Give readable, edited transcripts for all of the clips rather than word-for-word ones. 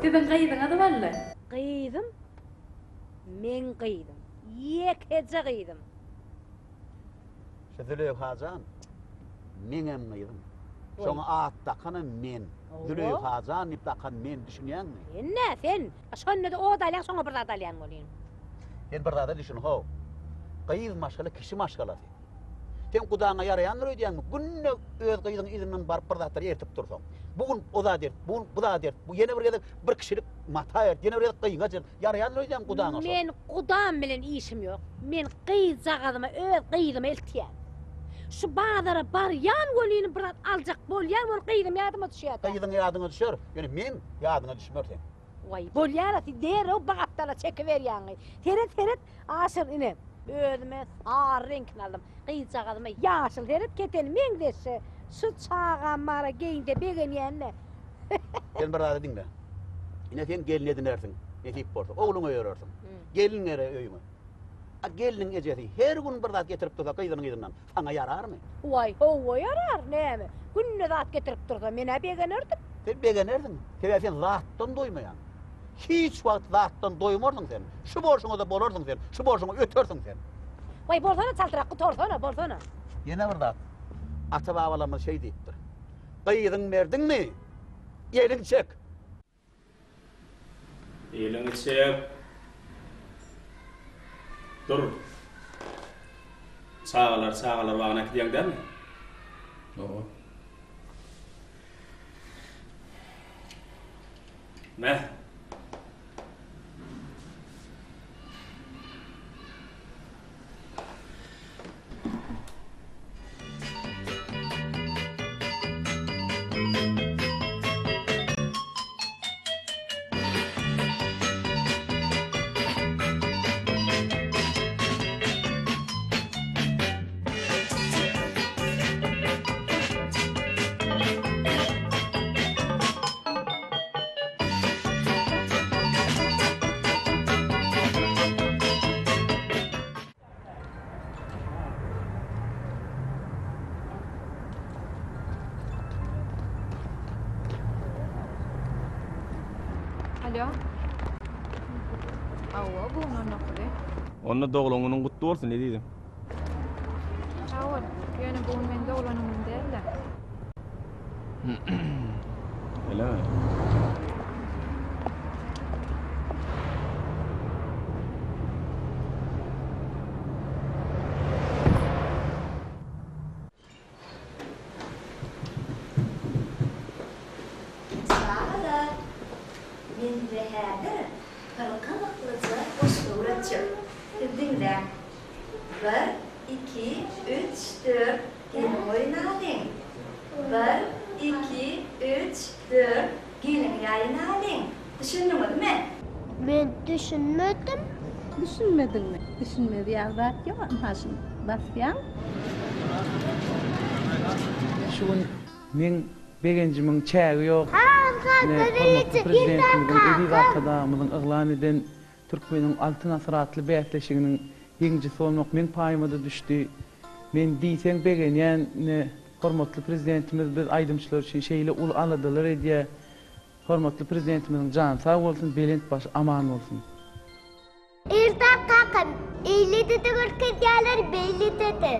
Deden kıydın adı vallahi. Kıydım. Men kıydım. Yekece kıydım. Züleyhacan, menem kıydım. Şoňa at takanam men. Züleyhacan ip takan men düşünýänmi? Ne sen? Şonda da o dalyan soňa bir dalyan bolýan. Sen bir zada düşün ho. Kıyız maşgala kişi maşgalası. Sen kudaňa ýaraýanlar öýdýänmi? Günne öz kıydyň izinden barıp bir zatlar ertip dursaň. Bugün o da der, bugün bu da der. Bu ýene bir gede bir kişilik mata ýer, ýene bir kıyýa jer. Ýaraýanlar öýdýän kudaňa. Men kudam bilen işim yok. Men kıyjagadyma öz kıydyma eltýän. Şu bazara bar yan golini bir aljak bolýan, ol kıydym ýadyma düşýär. Kıydyň ýadyňa düşer. Ýöne men ýadyňa düşmer sen. Vay, bolýar ati dereo bagaptala çekiberýän. Teret aşyr ine. Özüme sar renkni aldım. Kıyjagadyma ýaşyl teret keten men dese. Şu çağa mara geýinde begenýänne. Sen bir zada diňle. Ine sen gelin edinersin. Netip bolsa, oğluňa öýerersin. Gelinlere öýme. Gelinin ejesi her gün bir zat getirip dursa kıydyň izinden saňa ýararmy? Vay, o yarar näme? Günne zat getirip dursa mene begenerdim. Sen begenerdiň. Sebäp sen zatdan doýmaýan. Hiç wagt zatdan doýmardyň sen. Şu borşuňa da bolardyň sen. Şu borşuňa ötersiň sen. Vay, bolsana çaltyrak torsana, bolsana. Ýene bir zat. Ata babalarymyz şey diýipdir. Kıydyň berdiňmi? Ýeliň çek. Ýeliň çek. Dur. Çağalar bagana gidiýän dermi? Oo. Ne? Alo. Awa, bu nokta. Onda doglaňyň gutly bolsun ne diýdim? Awa, ýöne bu men doglanymyn derde. Eleme. Dinle. 1, 2, 3, 4. Gelin oynadın. 1, 2, 3, 4. Gelin yayınladın. Düşündün mü değil mi? Ben düşünmedim. Düşünmedin mi? Düşünmedi ya bak ya haşim. Basyan. Şun men begencimiň çägi ýok. Hormatly Prezidentimizin Ebi Gatadamyzyň yglan eden Türkmeniň altyn asratly bäýtleşiginiň ýeňjisi bolmak men paýymyda düşdi. Men diýsem begenýän hormatly prezidentimiz biz aýdymçylar üçin şeýle ul aladylar edýär. Hormatly prezidentimiziň jany sag bolsun, belent baş aman bolsun. Ertan kakam, eyledi de görkezýärler, belli dedi.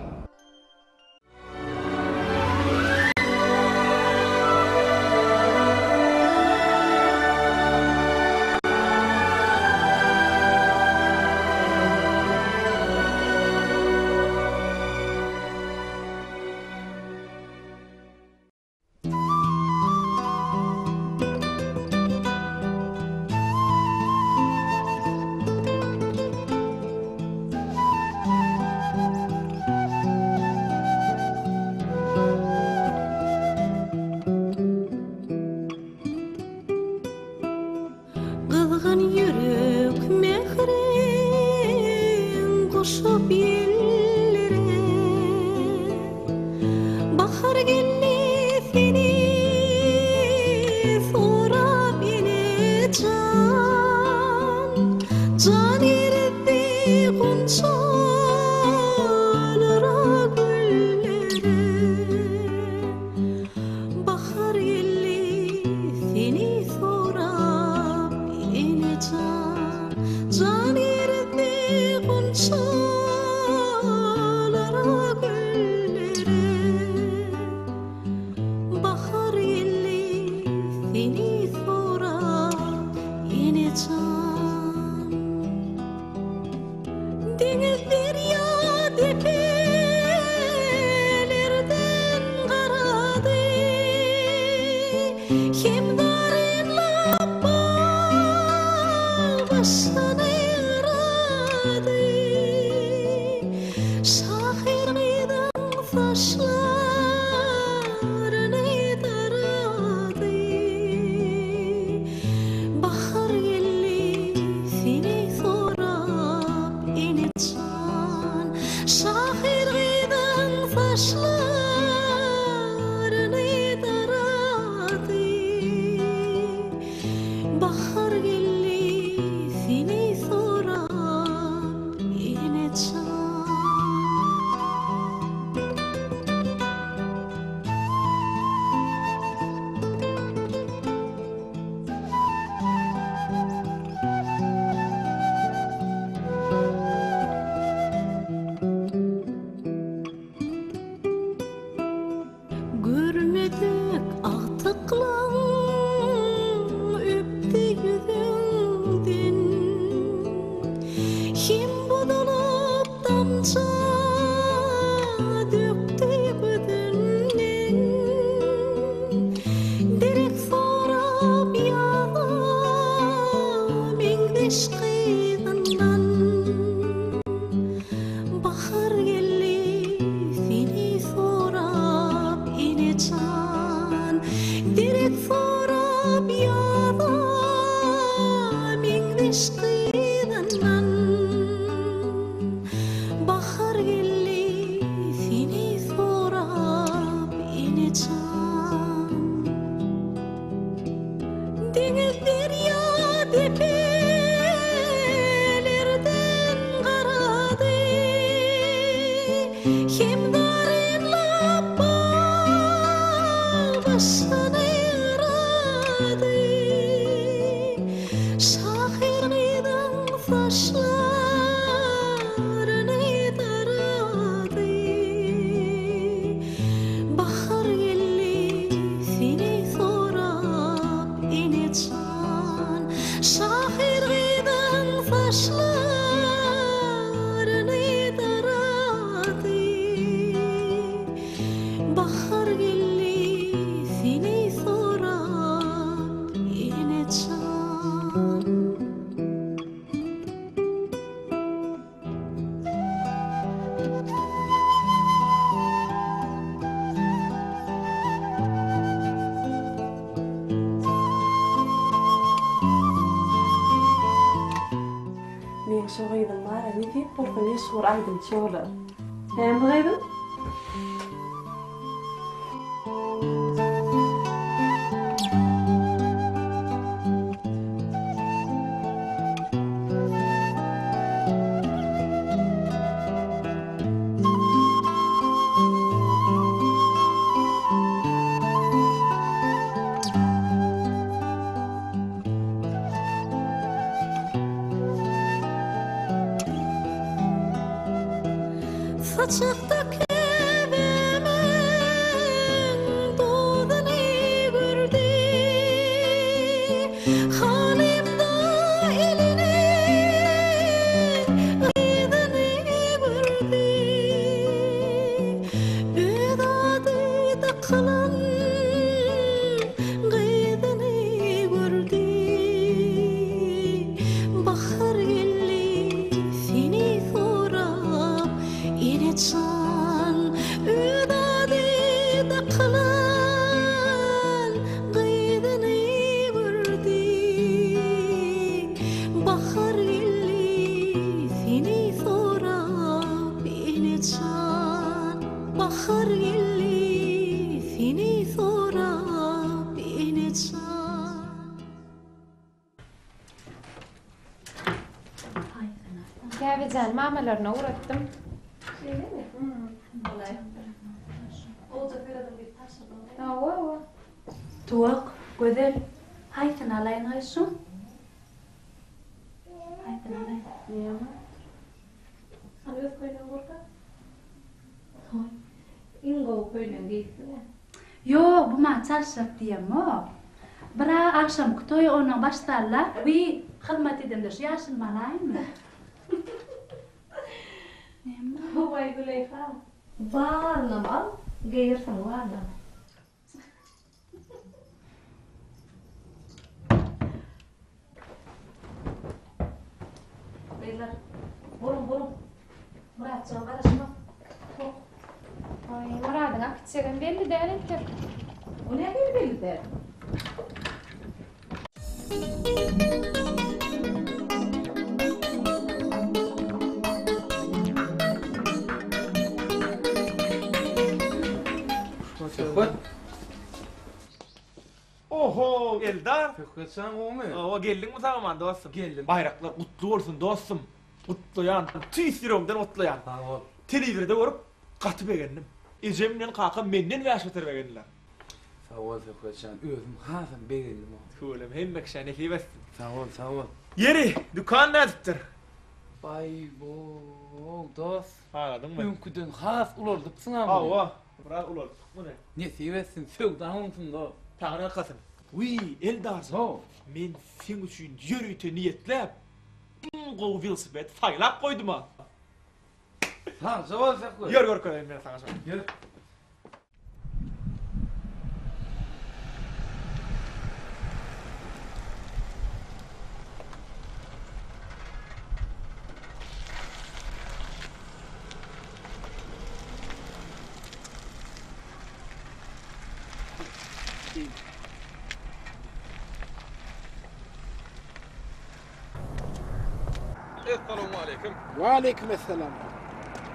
bahar gelli seni sorab inecam deniz derya tepelerden karadı hem darinlap başını yaradı şahirinin saçlarını taradı bahar gelli seni sorab inecam şahirinin saçlarını taradı bahar gelli seni sorab inecam Men şoğaydım var, ne deyip borqanı soraydım çoğlar. Hem bugaydım? Saçakta kevemen doğdunu gördü halimda elini gıydını gördü ödadı da kılan gıydını gördü bahar gelli seni sorab inecam ödadı da kılan gıydını gördü bahar gelli seni sorab inecam bahar gelli seni sorab inecam Kävecan mamalarına uğrattım. Ava. Tuak, güzel. Haytın alayın haysun. Haytın alayın. Niyama. Alıyoruz koyun orada. Ingo köyden giysiler. Yo, bu ma çarşaf diyem o. Bira akşam kutoy onun başlarlar. Bir hizmet edimdir. Yaşın malayın mı? Hovay Güleyha. Varnam al, geyirsen varnam. Beyler, burun. Murat, sonra karışma. Ay Murad'ın akçegen belli değil ki. O ne belli der? Oho Eldar. Kökçen o mu? O geldin mi zaman dostum? Geldim. Bayraklar kutlu olsun dostum. Kutlayan, tüysiromdan kutlayan. Sağ ol. Televizyonda görüp katıp egendim. Ecemden kaka menden väşeter egendiler. Sağ ol Kökçen. Özüm hazım beğendim o. Şöyle hemmek şane hevestin. Sağ ol. Yeri, dükkan näzipdir? Bay bo dost. Anladın mı? Ünküden has ulardıpsın ama. Ava, bırak ular. Bu ne? Ne seversin? Sögdağınsın da. Tağına kasın. Uy, Eldar. So. Men sen üçün yürüyte niyetlep. Gol velosiped faylap koydum ha. Ha, sağ ol Kökçen. Gör koyayım ben sana. Gel. Esselamu aleyküm. Ve aleyküm esselam.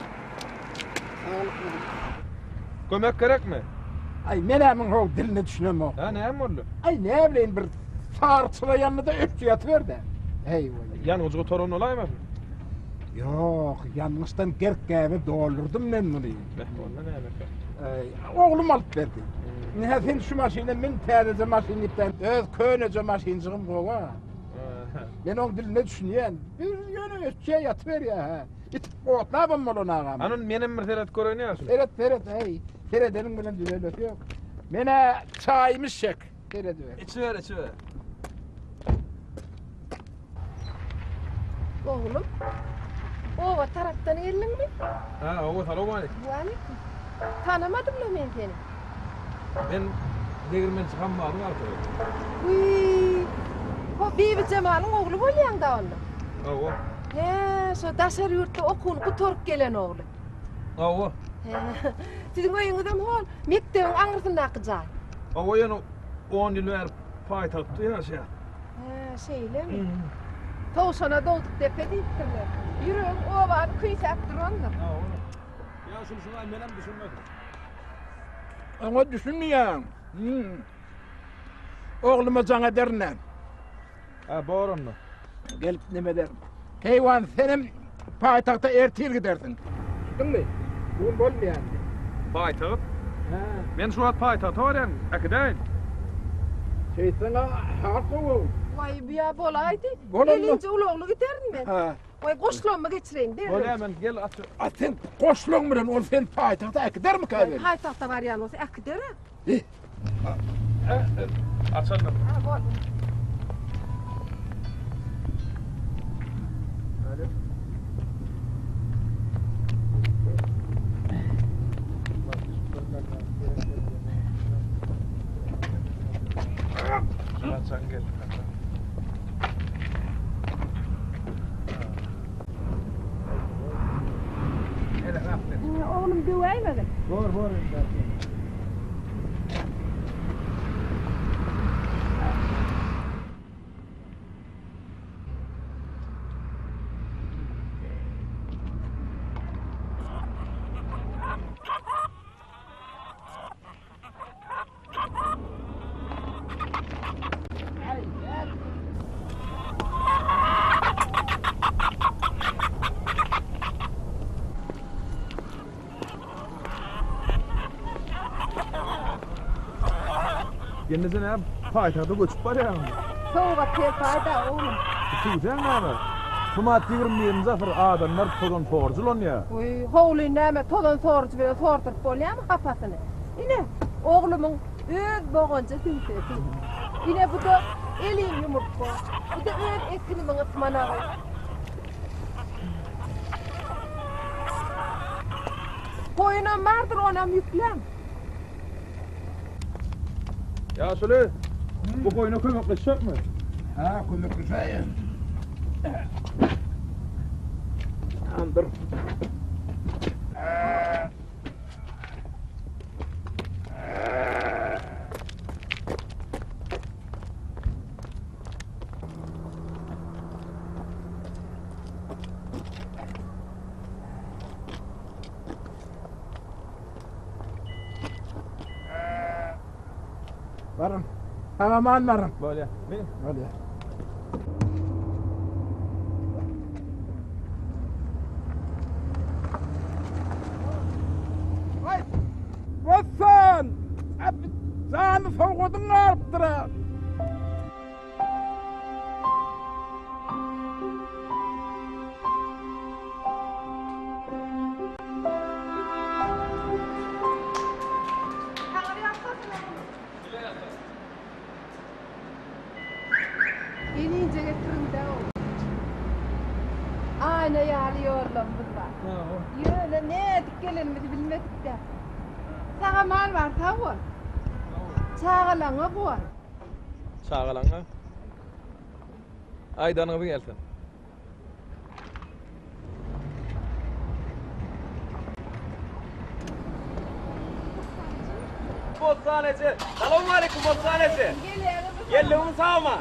Kömek gerek mi? Ay menemin o diline düşünem o. Ha ne oldu? Ay ne bileyim bir sarçıla yanına da öpçü yatıver de. Eyvallah. Yalnızca torun olay mı? Yok, yanlıştan gerkgäbe doldurdum ben bunu. Ondan ne demek? Oğlum alıp verdi. Ne sen şu maşinen men täze maşinipden öz köynece maşincigim gowa. Ben onun diline düşünýän. Bir ýöne ötçe yatıver ya. İtip otlabam bolon agam. Anın menem bir seret görünýär. Seret, hey. Seredenin bilen düzelöti yok. Mene çayımı çek. Serediver. İçiver. Oğlum, ova taraftan geldin mi? Ha, o selamun aleyküm. Aleyküm. Tanımadım da ben seni. Ben Degirmen çıkan varım arkadaşlar. Uy, o Bibi Cemal'ın oğlu bolyan da onu. Ava. He, so dasar yurtta okunu kutorp gelen oğlu. Ava. He, sizin oyunuzdan hol, mektebin aňyrsyndaky jay. Ava ýene 10 ýyl bäri paýtagtda ýaşaýar. He, şeýlemi? Towşana doldup depe diýipdirler. Ýüreg owany küýsäp durandyr. Ya şunu menem düşünmedim. Ona düşünmeýän. Oğluma jaňa dernem. Ha, boranmy? Gelip neme derim. Heywan senem paýtagta ertir gidersin. Düşdüňmi? Bu bolmaýan. Paýtag? Ha. Men şu wagt paýtagta barýan, äkidäň. Şeýsana hakly. Vay biýa bolaydy. Bolanma. Elince ulagly giderdim ben. Ha. Vay goşlanma geçireň derdim. Bolämen gel at. Sen goşlaň bilen ol sen paýtagta äkidermi käbir? Paýtagta barýan bolsa äkidere. Açalım. Ha, bol. Açan gel. Oğlum düwäýmedi. Bor. Kendinize ne paýtagda göçüp barýan. Soğuğa tefayda oğlum. Tuğcan näme? Tumat 20 zafir adamlar tozon torjulon ya. Uy, howly näme tozon torjy bilen tortup bolýarmy kapasyny? Ine, oğlumun öz boğança tünsesi. Ine bu da elim yumurtko. Bu da öz ekinimin ısmanağı. Koyunam vardır onam yüklem. Ya söyle. Bu koyuna kömekleşecek mi? Ha, kömekleşeýin. Andır. Varın. Tamam varın. Böyle. Böyle. Ay! Vasan! Sen soğudun arttıra. Gelince getirin de oğlum. Ayna yağlıyorlar burada. Yöyle ne edik gelinmedi bilmedik de. Sana mal var tavuk. Çağılana koy. Çağılana? Aydan'a bir gelsin. Bostanesi. Selamun aleyküm bostanesi. Geliyorum sağ mı?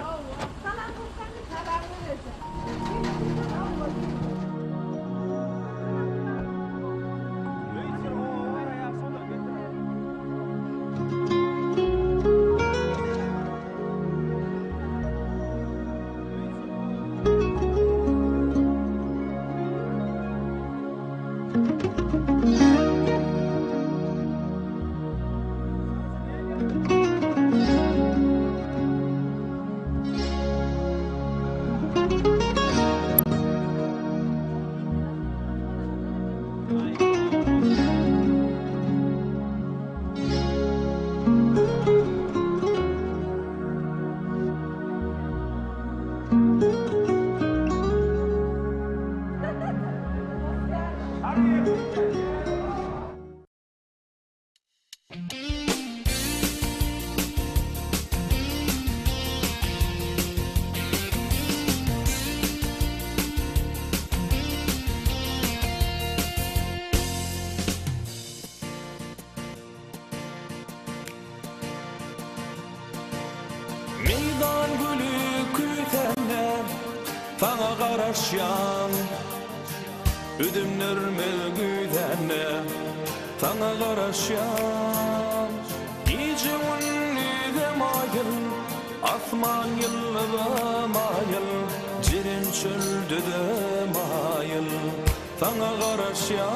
Meydan gülü kütenne tağa qaraşyan Üdümler melgüdenne tağa qaraşyan Gece unni mayıl asman yıllıda mayıl Cirin çöldü de mayıl tağa qaraşyan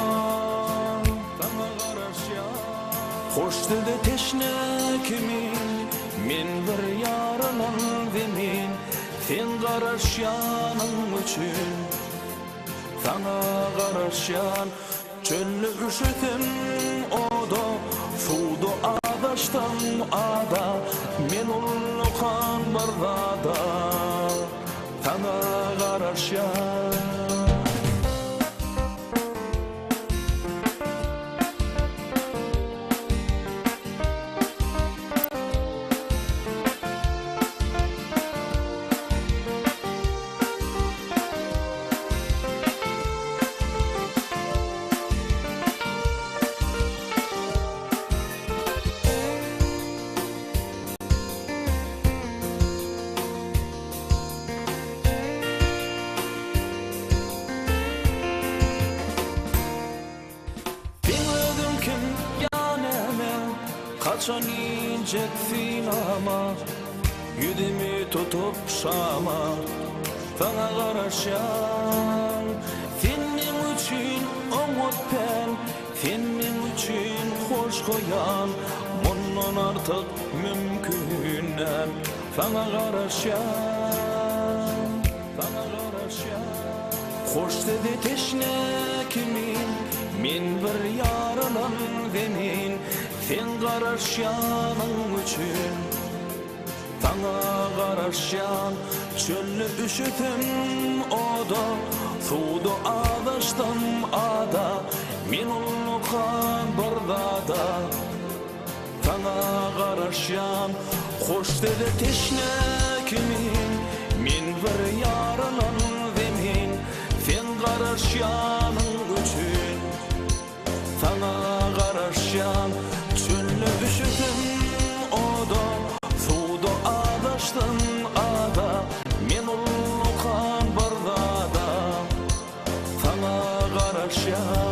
Hoş dedi teşne kimin Min bir yarının demin Sen qaraşyanın üçün Sana qaraşyan Çöllü üşütün oda Sudu adaştan ada Men ulluqan bardada Sana qaraşyan Kaçan ineceksin ama Yüdümü tutup şama Sana qaraşan Senin için umut ben Senin için hoş koyan Bundan artık mümkünen Sana qaraşan Hoş dedi teşne kimin Min bir yarının demin Sen qaraşyanın üçün Sana qaraşyan Çöllü üşütüm oda Sudu adaştan ada Min ulluqan bardada Sana qaraşyan Hoş dedi teşne kimin Min bir yarının demin Sen qaraşyanın üçün Sana qaraşyan Çöllü üşütüm oda Sudu adaştan ada Men ulluqan bardada Sana qaraşyan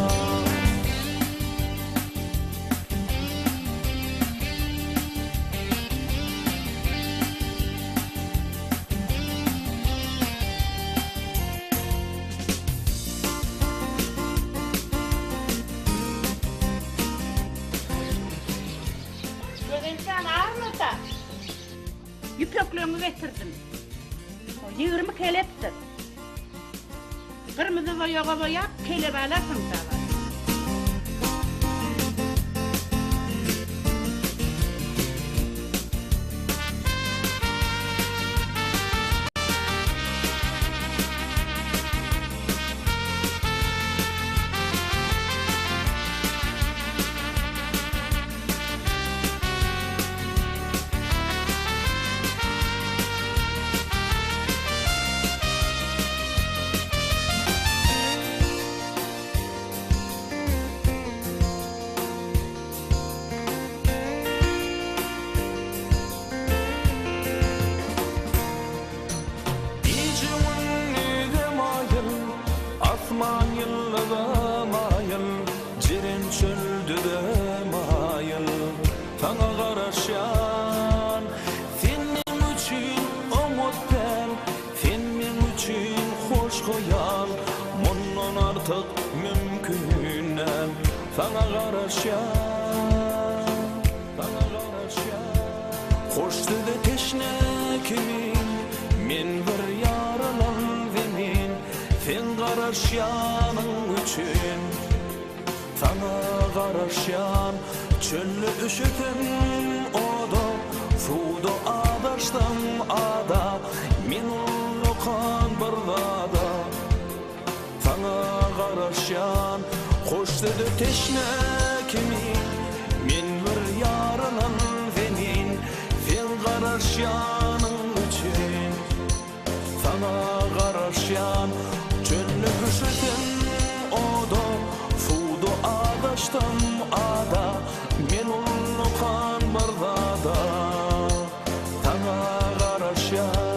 Yüpöklüğümü getirdim. 20 keleptir. Kırmızı boyağa boyap kelep alasın sana. mümküne sana garaşan hoş dedi teşne kimin men bir yaralan vemin sen garaşyanın üçün sana garaşyan çöllü üşütüm oda suda adaştım ada men onu kan bardada sana garaşyan hoş dedi teşne kimin men bir yaralan vemin sen garaşyanın üçün sana garaşyan çöllü üşütüm oda suda adaştım ada men onu kan bardada sana garaşyan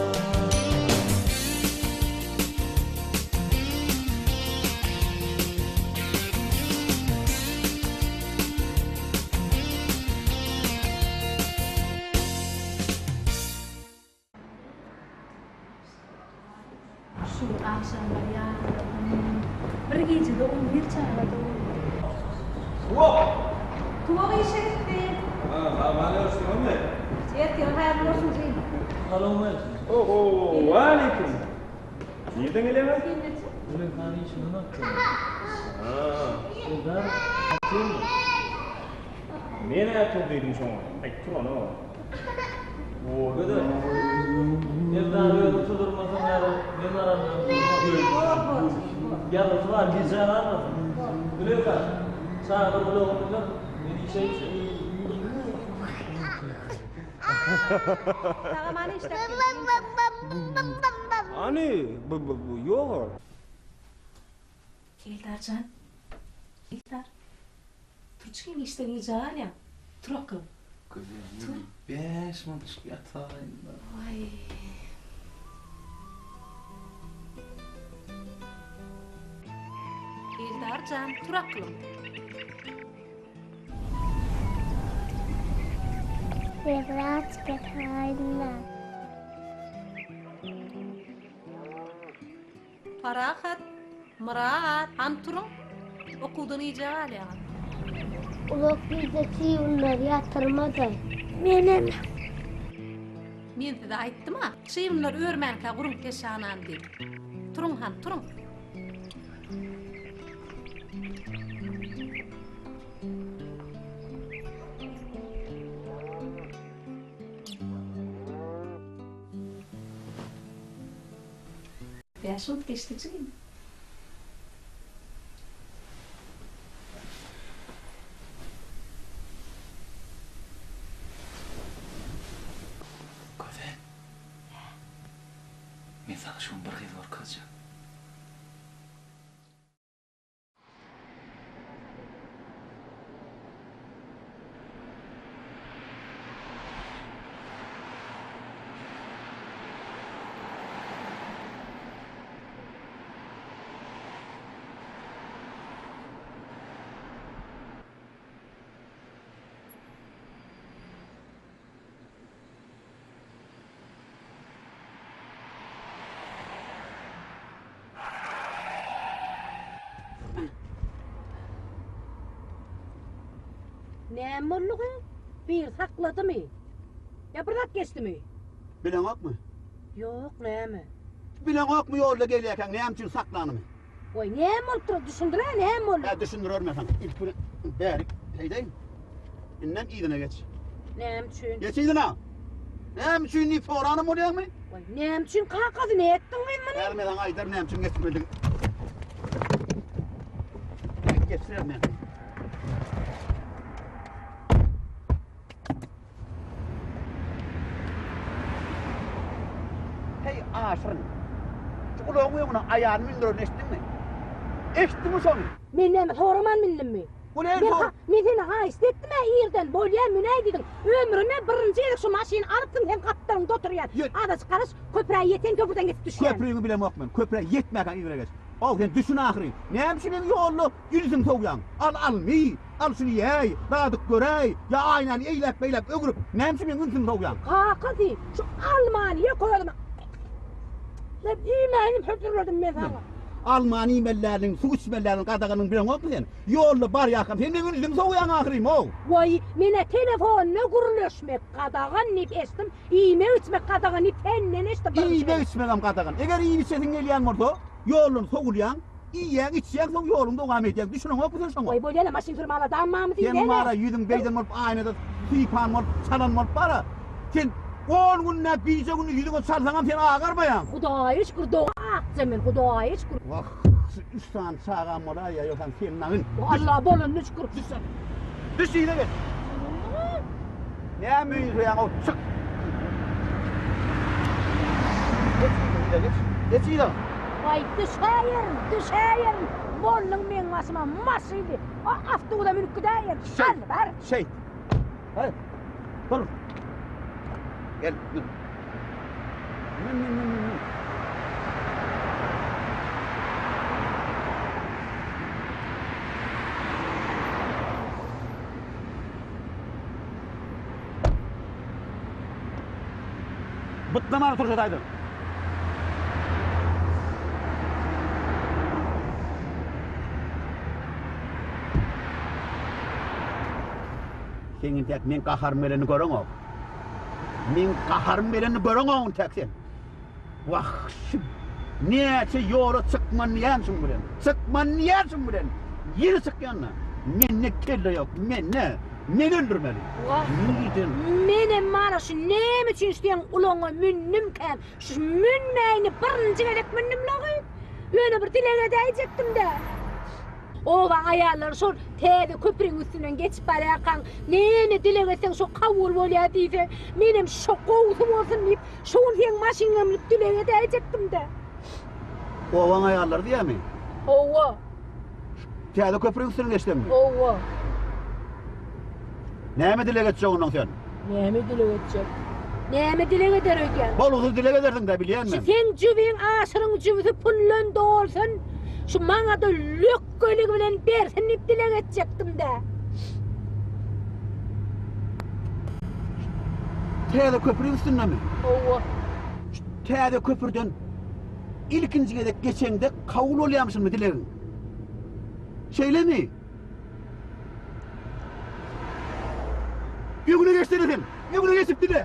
Şu akşamlar ya. Bir gecede 11 çağladı. Tuvağı işetti. bana olsun mu? Erken hayırlı olsun Zeyn. Oho, aleyküm. Nereden geliyor? Ulan hani şunu Şurada. Meni aytdıydım şoňa. Aýtdyr onu. O Gıdı. Evden öyle tutulmasın her ben aramıyorum. Yalnız var bir zarar var. Biliyor musun? Sağda böyle olunca bir şey Tağamanı işte. Ani, bu yok. Eldarcan. Eldar. Turçkin işten icra ya. Tur akıl. Kızım, 5 minut yatayım. Ay. Eldarcan, tur akılım. Biraz getayla. Farahat, Murat, Anturun. Okuduğun icra ya. Ulak bizdeki onları yatırmadı. Benim. Men size aytdım ha. Şeýimler örmänkä gurun keşanan diýip. Turun han, turun. Ja, schon geçti çıkayım. Men sana şunu bir gez barkazjak. Memurluğu bir sakladı mı? Ya bırak geçti mi? Bilen yok mu? Yok ne mi? Bilen yok mu yolda gelirken neyem için saklanımı? Oy ne olup dur düşündüre ne olup? Ya düşündürüyorum efendim. İlk bunu berik. Heydeyim. İnnem iyidine geç. Ne için? Geç iyidine. Ne için ni foranım oluyor mu? Oy ne için kalkadı ne ettin mı? Gelmeden aydar ne için geçmedin? Geçirelim ben. Hey aşırın. Çukulağın uyumuna ayağını mindirin eşittin mi? Eşittin mi sonu? Minnem soraman minnem mi? Bu ne sor? Men seni ha istetdim ha yerden bolya müney dedim. Ömrüne birinci yedik şu maşini alıptın sen kaptarında oturuyan. Adaş karış köprüye yeten köprüden geçip düşüyen. Köprüyümü bile yok ben. Köprüye yetmeyken ivre geç. Al sen düşün ahiri. Neyem şunun yollu yüzün soğuyan. Al mi? Al şunu yey. Radık görey. Ya aynen eylep beylep ögürüp. Neyem şunun yüzün soğuyan. Kalkadi şu Almanya'ya koyalım. Ne yemeğini pötürledim ben sana. Alman imellerinin, su içmelerinin qadağının bilen yok mu sen? Yollu bar yakın, sen ne günüzdüm soğuyan ahiriyim o. Vay, mene telefonla guruluşmek qadağan nip estim, iyime içmek qadağan nip ennen estim. İyime içmegem qadağan. Eger iyi içesin geliyen morto, yolun soğulayan, iyiyen içiyen soğuk yolunda devam edecek. Düşünün yok mu sen soğuk? Vay, böyle maşin firmalı dammamı değil. Sen mara yüzün beyden olup aynada suypan olup çalan olup bara. Sen 10 günle birce günü yüzüne çalsanam sen ağarmayan. Hudaya şükür doğa akcemin, hudaya şükür. Vah, üstan sağam ola ya yokan senin ağın. Allah bolun şükür. Düş yine gel. Ne müyüz ya o çık. Geç yine. Vay düşeyin. Bolun men masıma masıydı. O aftuğda mülk gideyin. Hadi var. Şey. Hadi. Dur. Gel. Dur. Bıtlamana turşadaydın. Senin tek men qaharım beleni görün o. Men qaharım beleni görün o tek sen. Vah, neçe yoru çıkman yansın bilen. Çıkman yansın bilen. Yeri çıkyanla. Men ne kelle yok, men ne? Men öldürmeli. Menem mana şu nem için isteyen ulağına münnümken, şu münneyini birinci gerek münnümlağı. Öyle bir dilene diyecektim de. Ova ayarlar sor, teyde köprünün üstünden geçip barakan, neyini dilene sen şu kavul volya deyse, menem şu kovsum olsun deyip, şun sen maşinamlık dilene diyecektim de. Ovan ayarlar diye mi? Ova. Teyde köprünün üstünden geçtin mi? Ova. Neyme dile geçecek ondan sen? Neyme dile geçecek? Neyme dile geçer öken? Boluzu dile geçersin de biliyen mi? Sen cübün aşırın cübüsü pullen doğursun. Şu bana da lök gölü bilen bersin ip dile geçecektim de. Teyde köprünün üstünden mi? Ova. Teyde köprüden ilkinciye de geçende kavul oluyormuşsun mu dileğin? Şeyle mi? Yugunu geçtirdin. Yugunu geçip dile.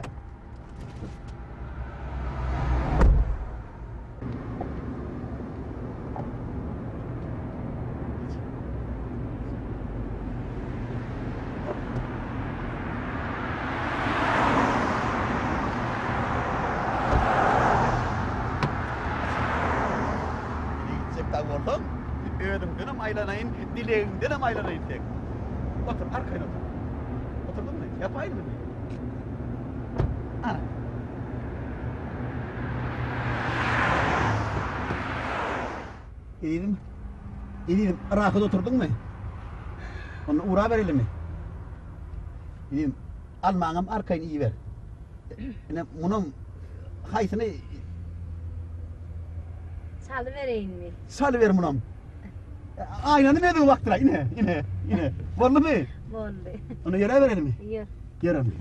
Oğlum, ödümden hem aylanayın, dileğimden hem aylanayın tek. Otur, arkaya otur. Oturdun mu? Yapayım mı? Ana. İyiydim, rakıda oturdun mu? Onu uğra verelim mi? İyiydim, almanım arkayını iyi ver. Bunun haysını Salıvereyim mi? salıver bunun. Aynanı verdim vaktıra, yine. Vallahi mi? Vallahi. Onu yere verelim mi? Yer. Yere mi?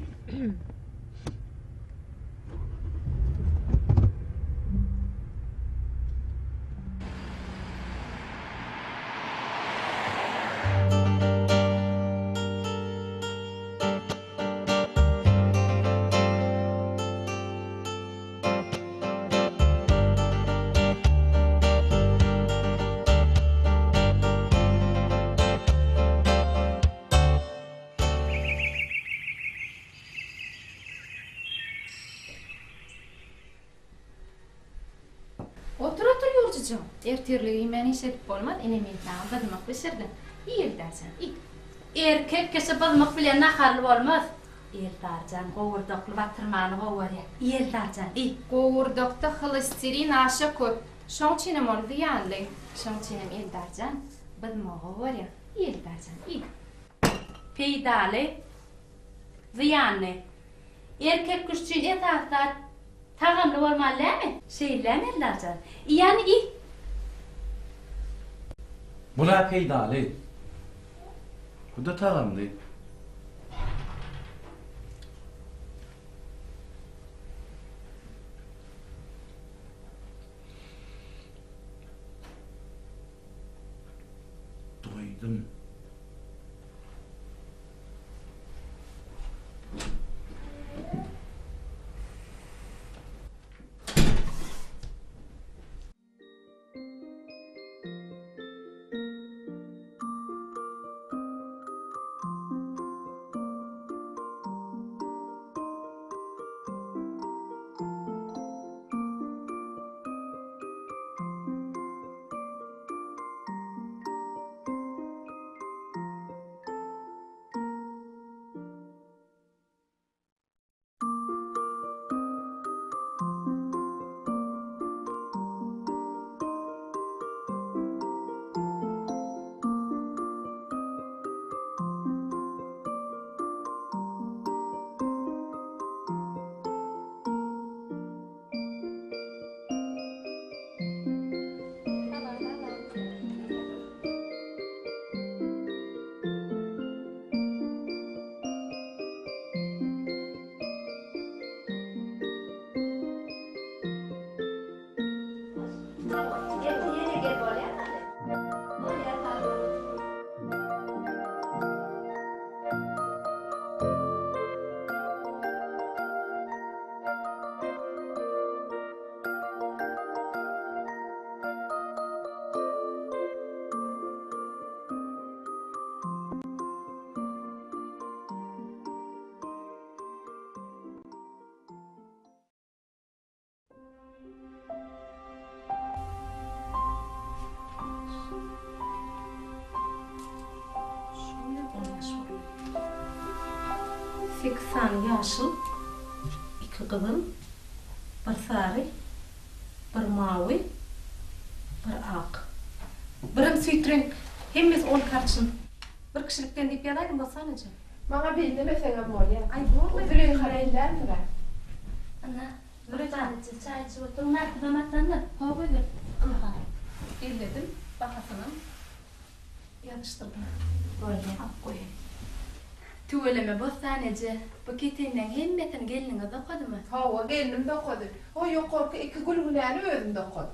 Otur yurcucuğum. Ertirliği meni işedip bolmaz, enementağın badmak pişirdin. İyi dersen, iyi. Erkek kese badmak bile nakarlı olmaz. Erdarcan, kovurdoklu batırmanı kovar ya. Erdarcan, iyi. Kovurdokta hılistiri naşa köp. Şon çinem oldu yanlı. Şon çinem erdarcan, badmak kovar ya. Erdarcan, iyi. Peydali, ziyanlı. Erkek kuşçun etatlar tagamlı olmalı mi? Şeyler mi dersen? Yani iyi. Bula peydalı. Bu da tagamlı. koydum. Seksen yaşıl, iki kızıl, bir sarı, bir mavi, bir ak. Birim sütrenk, hemimiz 10 karşın. Bir kişilikten deyip yalaydım basanıcı. Bana bilmesene Molya. Ay bu ne? Züreyim karayından mı? Ana, bir tanesi çay içip oturun, mertebe matlandı. Ha böyle. Aha. Elledim, bakasınım. Yanıştırdım. Böyle. Ak koyayım. Tüveleme bostanece, bu ketinden hemmetin gelinine dokudu mu? Ha, gelinim dokudu. O yukarı iki gülgüleni özüm dokudu.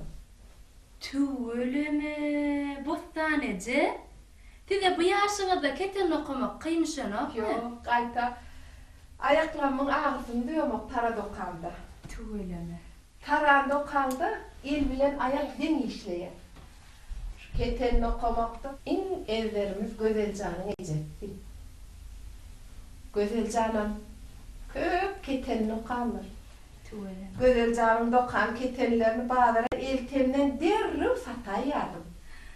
Tüveleme bostanece, size bu yaşınızda keten okumak kıymışın ok mu? Yok, kayta ayaklarımın ağzını diyorum tara dokandı. Tüveleme. Taran dokandı, el bilen ayak din işleyen. Ketenini okumakta en evlerimiz Gözelcan'ın ecetti. Gözelcan'ın köp ketenini okanır. Gözelcan'ın dokan ketenlerini bağlara eltemden derrib satayardım.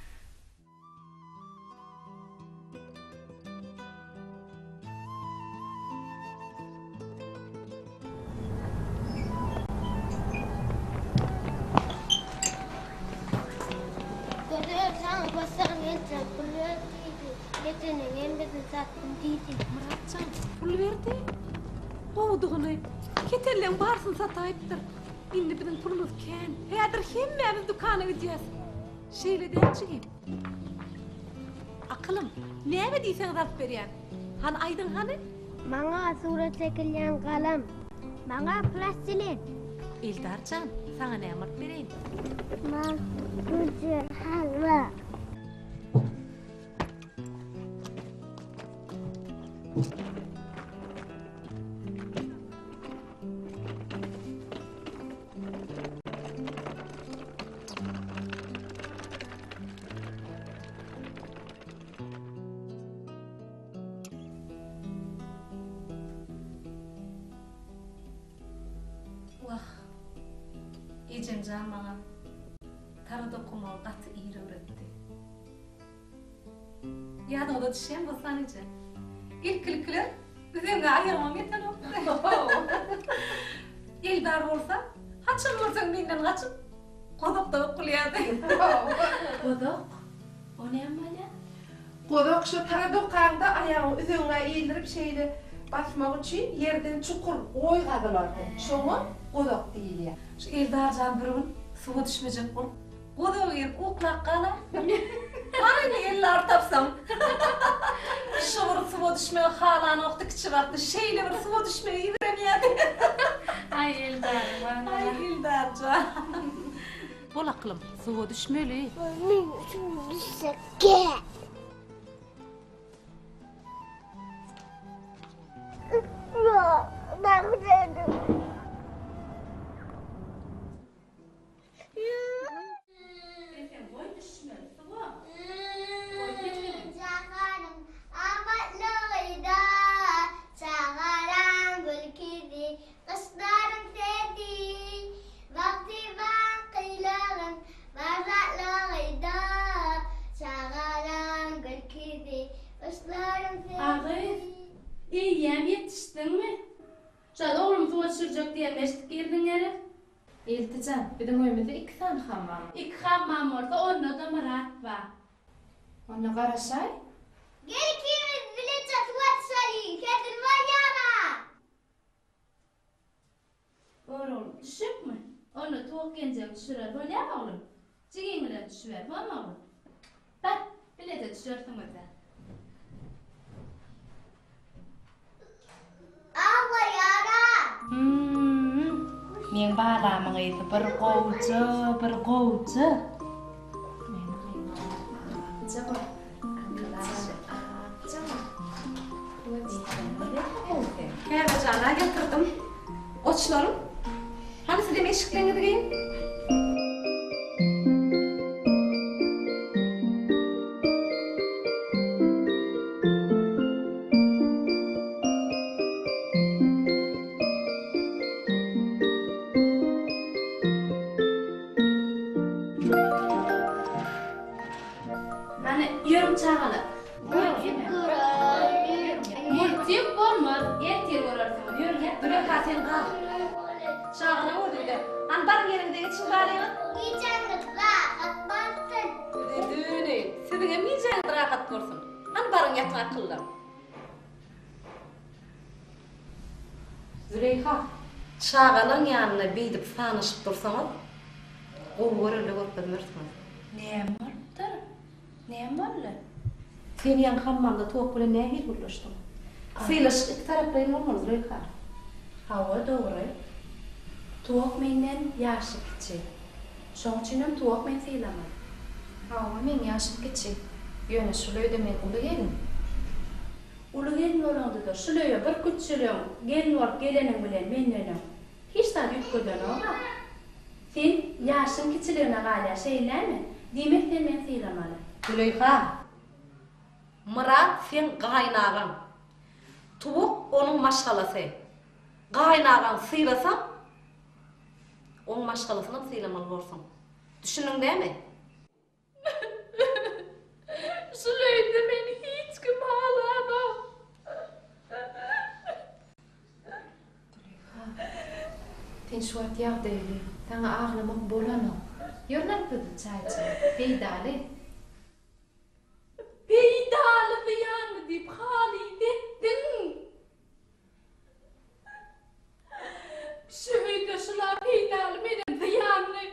Gözelcan basan yetsen pırlıyordiydi. Ketenin elbette sattım diydi. Muratcan, pul verdi. Kovduğunu, ketenlen varsın satayıptır. Şimdi bizim pulumuz ken. Heyadır hemmemiz dükkanı gideceğiz. Şeyle dençiyim. Akılım, ne mi deysen rap veriyen? Han aydın hani? Bana surat çekilyen kalem. Bana plastilin. İldarcan, sana ne emir vereyim? Ben güzel halva. Vah, Ecemcan bana tarı dokumağı katı iyi öğretti. Yadımda düşen basanıcı. İlkilikler üzerine ayırmam yeter o. İldar olsa, haçılmasın benden haçıl. Kodok da okuyadı. Kodok? O ne ya? Kodok şu tara dokanda ayağını üzerine eğildirip şeyle basmak için yerden çukur oygadılar. Şunu kodok değil ya. Şu Eldarcan durun, suya düşmeyecek bu. Kodoğu yer uklak kala. Aynı eller tapsam. Şuur suya düşmeye halan oktuk çıkarttı. Şeyle bir suya düşmeye yüremeyedi. Ay Eldarcan. Ay Eldarcan. Bol aklım, suya düşmeli. Benim için düşse gel. Ağay, iyiyem yetiştin mi? Şada oğlum tuğa sürecek diye meştik girdin yere. İltican, bizim oyumuzda 2 tane hammam. 2 hammam orada, onda da Murat var. Onu qarasay? Gel ikimiz bile çatıvat sayın. Kedin var yana. Oğlum, düşük mü? Onu tuğuk gencem düşürer, böyle mi oğlum? Çiğin bile düşüver, var mı oğlum? Bak, bile de düşürsün öte. Ağla yana. Men bağlamın eti bir qovcu, bir qovcu. Gel bacağına getirdim. Oçlarım. Hani size eşikten gideyim? Hani yürüm çağalı. Multiyuk olmaz. Ertir olarsın. Yürü gel. Dur kasen kal. Şağına o dedi. Hani barın yerinde geçin bari. Yiyeceğiniz rahat bassın. Düğünü. Sizin hem yiyeceğiniz rahat görsün. Hani barın yatın akıllı. Züleyha. Şağanın yanına beydip sanışıp dursanız. O öyle görmezsiniz. Neyem vardır? Neyem varlı? Sen yan hammamda tuğuk bile neye hil buluştun? Sıylaş iki taraflayın olmaz Züleyha. Hava doğru. Tuğuk menden yaşı kiçik. Şoň üçinem tuğuk men sıylamam. Hava men yaşım kiçik. Ýöne şuloýda men uly gelin. Uly gelin bolanda da şuloýa bir küçülüň, gelin bolup gelenin bilen menden hiç da ýükürden oga. Sen yaşın kiçiligine galya şeýlermi? Diýmek sen men sıylamali. Züleyha. Murat sen gaýnagan. Tuğuk onun maşgalasy. Gaýnagan sıylasan, onun maşgalasyny sıylamal bolsun. Düşündüň dämi? Şuloýda meni hiç kim ağlamam. Sen şu wagt ýagdaýly, taňa aglamak bolanok. Ýörnekdi çaýçy, beýdaly. Beýdaly ýany diýip haly etdiň. Şöýde şular beýdaly menem ýany.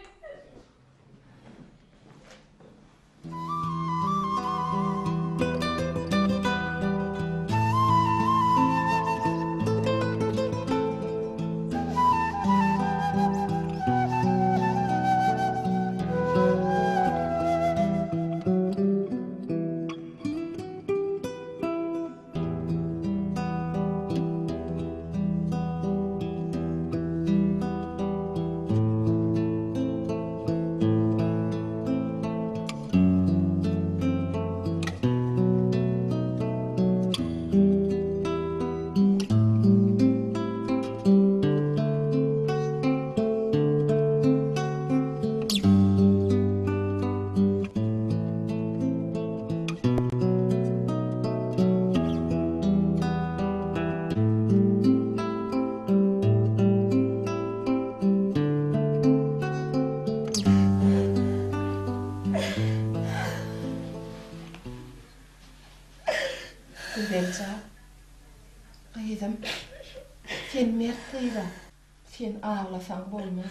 Güzelce. Kıydım. Sen mertliyle. Sen ağlasan bolmaz.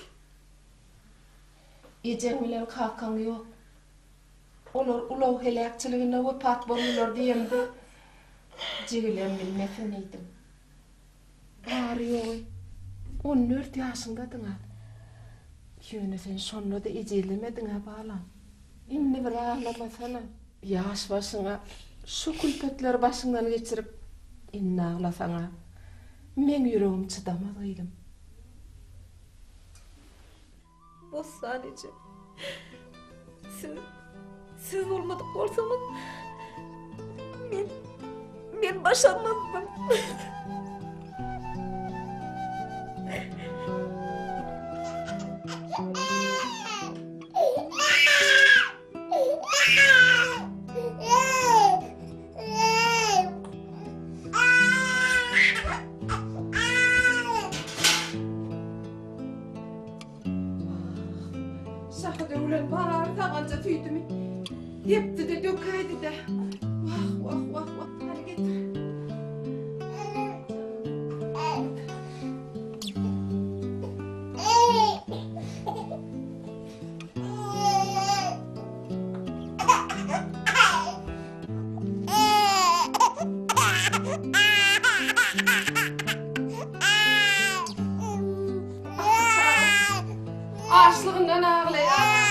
Ecek bilen kalkan yok. Olur ulaw helakçylygyna wepat bolurlar diýemdi. Jigilem bilmesin eýdim. Bary ýogy. 14 ýaşyndadyň. Ýöne sen şonda da ejelemediň balam. Inni bir ağlamasana. Ýaş başyňa şu külpetler başyňdan geçirip inni ağlasaňa. Men ýüregim çydamaz eýdim. Bu sadece siz olmadık bolsanız men başarmazdım. süydü mü? Yepti de dökeydi de. Vah vah vah vah. Hadi getir. Açlığından ağlıyor.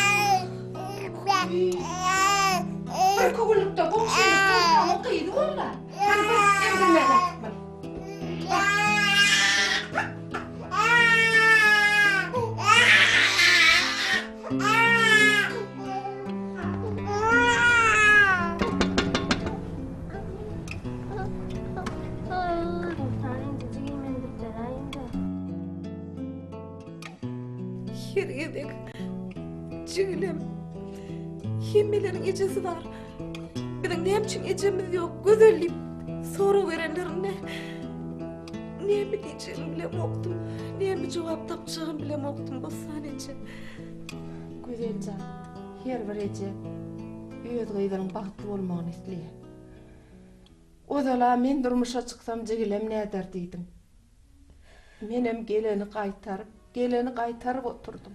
Bir kugulukta bu şeyi kalkamı kıydı onlar. Hadi bir evlenmeye gitmeli. Yedek, cüylem, yemmelerin ecesi var. Benim ne için ecemiz yok, güzelliğim. Soru verenlerine ne mi diyeceğimi bile moktum, ne mi cevap tapacağımı bile moktum bu sadece. Güzelcan, her bir ece, öz gıydanın bahtlı olmağını isteye. O da men durmuşa çıksam cüylem ne eder deydim. Menem geleni qaytarıp oturdum.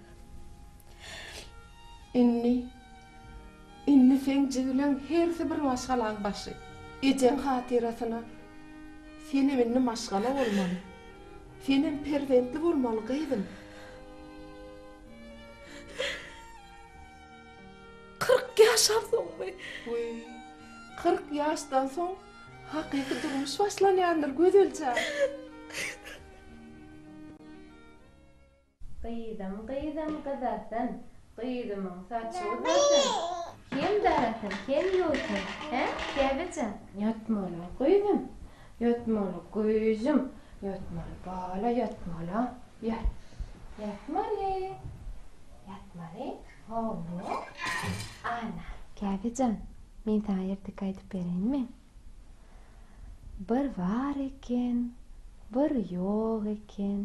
Inni sen cüylem hersi bir maşgalan başı. Ecen hatirasına senem inni maşgala olmalı. Senem perventli olmalı gıydım. 40 yaşam soň mı? 40 yaştan soň haqiqi durmuş başlanýandyr gözelçe. Qıydım qıdasın, qıydımın saçı uzasın. Kim darasın, kim yoğursun, he? Kebecan, yatmalı qıydım, yatmalı gözüm, yatmalı bala, yatmalı, yatmalı, oğlum, ana. Kebecan, men sana yerdik aytıp bereyinmi? Bir var eken, bir yok eken.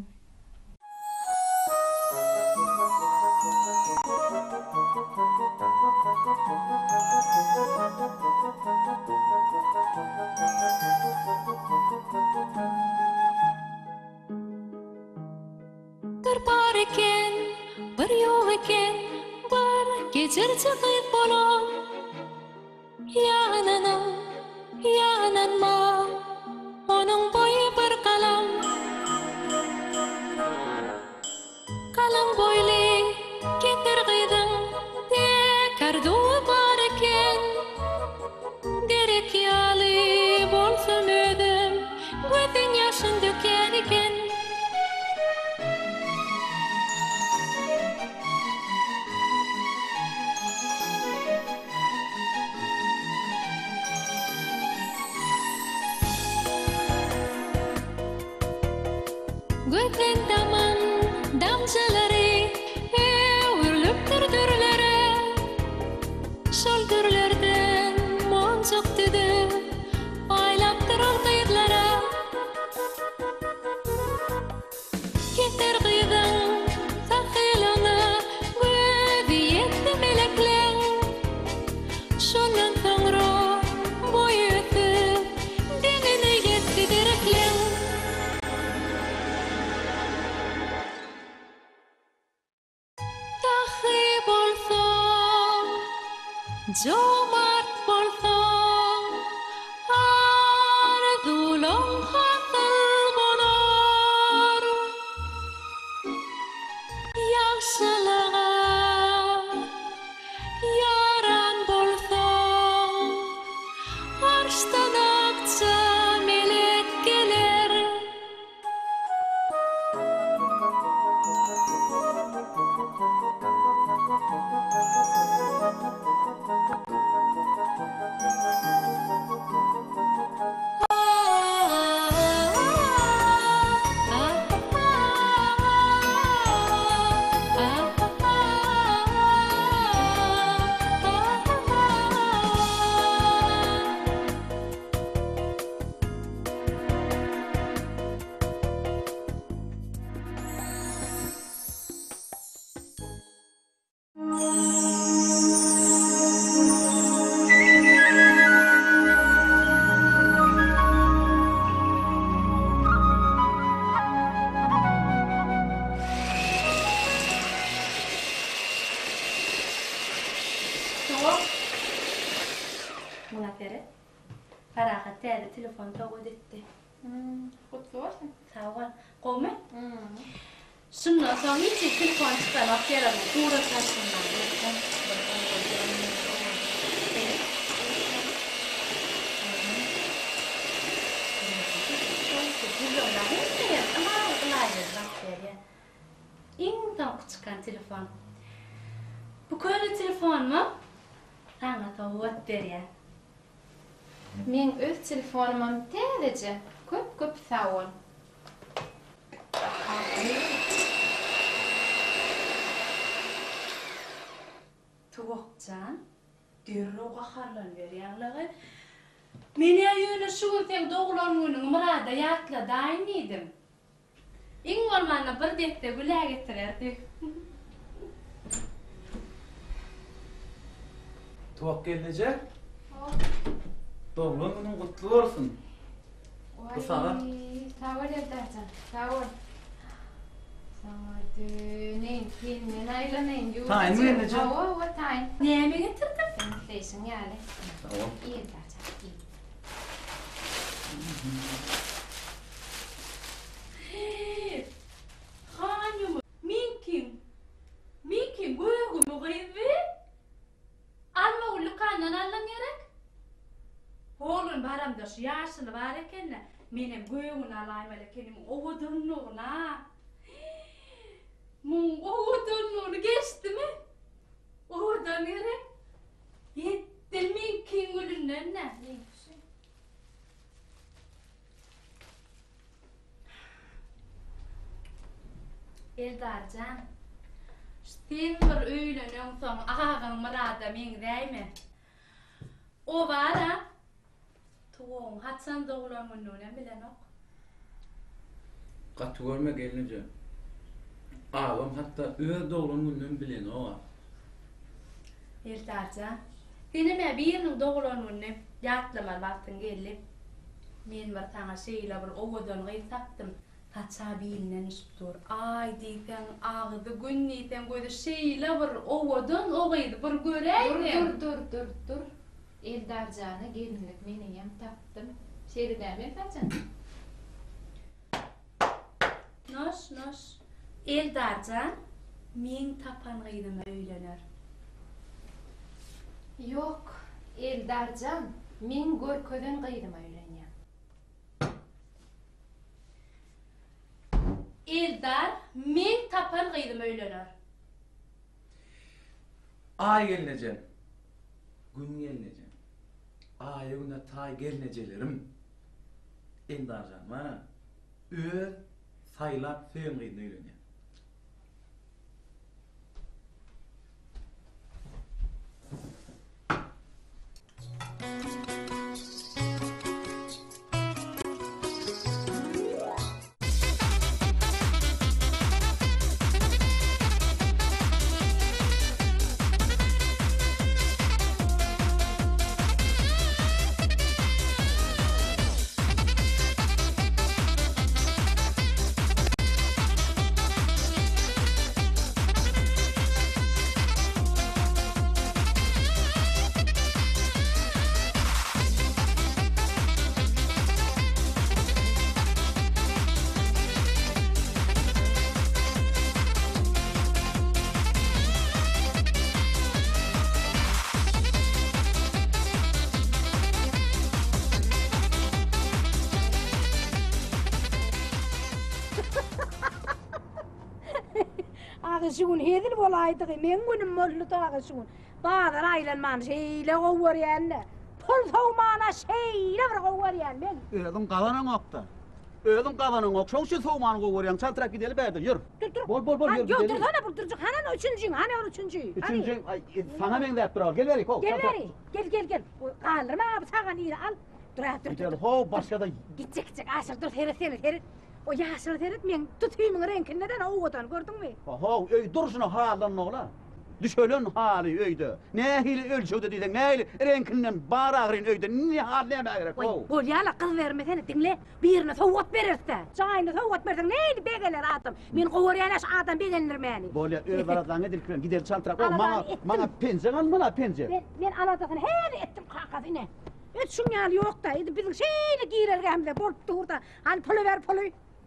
Bir bar eken, bir yok eken, bir geçirçi kıyık bolam. Yananma, onun boyu bir kalam. Kalam boyli, getir kıydın, karduğu bar eken. Derek yalı bolsun ödüm, gözün yaşın döker eken. Gökten daman damcıları öğürlüp dürdürlere şol gürlerden moncuk düdü aylap durur kıyıdlara getir kıyıdan sakılana gözü yetti meleklen şondan sonra boyutu denini yetti direklen Farahat täze telefon tawad etti. Kutlu olsun. Sağ ol. Qowme? Şundan soň hiç telefon çıkarmak gerekmi? Uğra taşından. İndan çıkan telefon. Bu köyle telefon mu? Sana tawad berýär. Men öz telefonumam täzece. Köp sağ ol. Tuğcan, dürroğa harlan berýärligi. Meni ýöne şu sen doglangynyň murada ýatla daýmyydym. Iň bolmanda bir dekde güläg getirerdi. Tuğak gelince? Doğulan günün kutlu olsun. Bu sana? Sağ ol Erdacan, sağ ol. Neyin, filmin aylanayın. Tayin mi gelince? O tayin. Näme getirdim? Değişin yani. Tamam. İyi Erdacan, iyi. Hanım, min kim goýumy goýup alma ulkandan allan gerek. Oğlum baramda şu yaşlı var eken menem goýumy alaýym elekenim owudunlygyna. Mun owudunlygyny geçdimi? Owudan gerek. Yetdi min kim gülünden ne? Eldarcan, sen bir öýlenen soň agagyň murada men däýme. O bara, tuğun hatsan doglangyny bilenok. Gatı görme gelince. Ağam hatta öz doğulan günün bilen o. Eldarcan, senime biriniň doglangyny ýatlama wagtyň gelip, men bir taňa şeýle bir owadan gyýsapdym. Haça bilen işipdur. Ay diýsen ağdy gün diýsen göýde şeýle bir owadan ogydy bir göreýdim. Dur. Eldarjany gelinlik meniyem tapdym. Şeýledämi Erdacan? Noş. Eldarjan, men tapan gyýdym öýlener. Yok, Eldarjan, men görköden gyýdym öýlenýär. Eldar, men tapan gyýdym öýlener. Ay gelineceğim. Gün gelineceğim. Ay güne tay gelinecelerim. Endarcan bana. Öz saylap söýüm gyýdym öýlenýär. Ağışın hedil bolaydı, men günüm mollu da ağışın. Bağlar aylanman şeýle gowurýan. Pul sowmana şeýle bir gowurýan men. Özüm gabanyň okda. Özüm gabanyň ok. Şoňşy sowmany gowurýan. Çantrap gideli bädir. Ýür. Bol ýür. Ýok, dursana bu durjak. Hanan üçüncü, hanan üçüncü. Üçüncü, sana men däp durar. Gel berik, Gel beri. Gel. Galdyrma abi sagan ýyry al. Dur. Ho, başga da Gitjek, aşyr dur, heret. O ýaşyl heret men tutýymyň renkinden owudan gördüňmi? Ho, öý durşuna halan nogla. Düşölen hali öýde. Nähili ölçüde diýsen, nähili renkinden baragyryn öýde. Ne hal näme gerek? Bol ýala kyz bermesene diňle. Birine sowat bererse, jaýyny sowat berseň nähili begeler adam. Men gowurýan adam begenler meni. Bol ýa öz baradlaňy dilkren gider çantrak. O maňa penje almala penje. Men aladasyny her etdim kakasyny. Et şunyal yok da, bizim şeyle girergemde, bolup durda. Hani pulu ver pulu.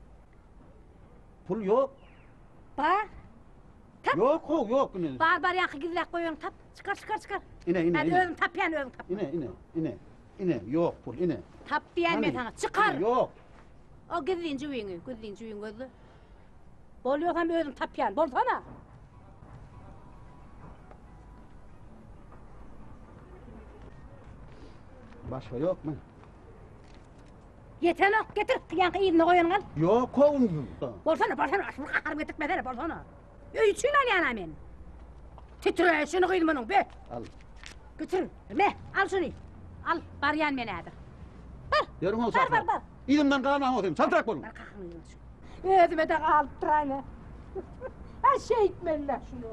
Pul yok. Ba? Tap. Yok, yok. Bar yankı gizlek koyun tap. Çıkar. İne. Hadi özüm tap yani özüm tap. İne. Yok pul, ine. Tap diyen mi sana? Çıkar. Yok. O gizliğin cüyünü gözlü. Boluyorsan özüm tap yani, bolsana. Başka yok mu? Yeter ok, getir. Yankı iyiliğine koyun kal. Yok, kovun. Bolsana. Şunu kaharım getirmesene, bolsana. Üçün al yani amin. Titre, şunu kıydım onun, be. Al. Götür, ne? Al şunu. Al, bar yan mene adır. Yarım olsa. Bar. İdimden kalan olayım, saltırak bolun. Bar kakını şunu. Özüme de kaltırayla. Her şey itmeliler şunu.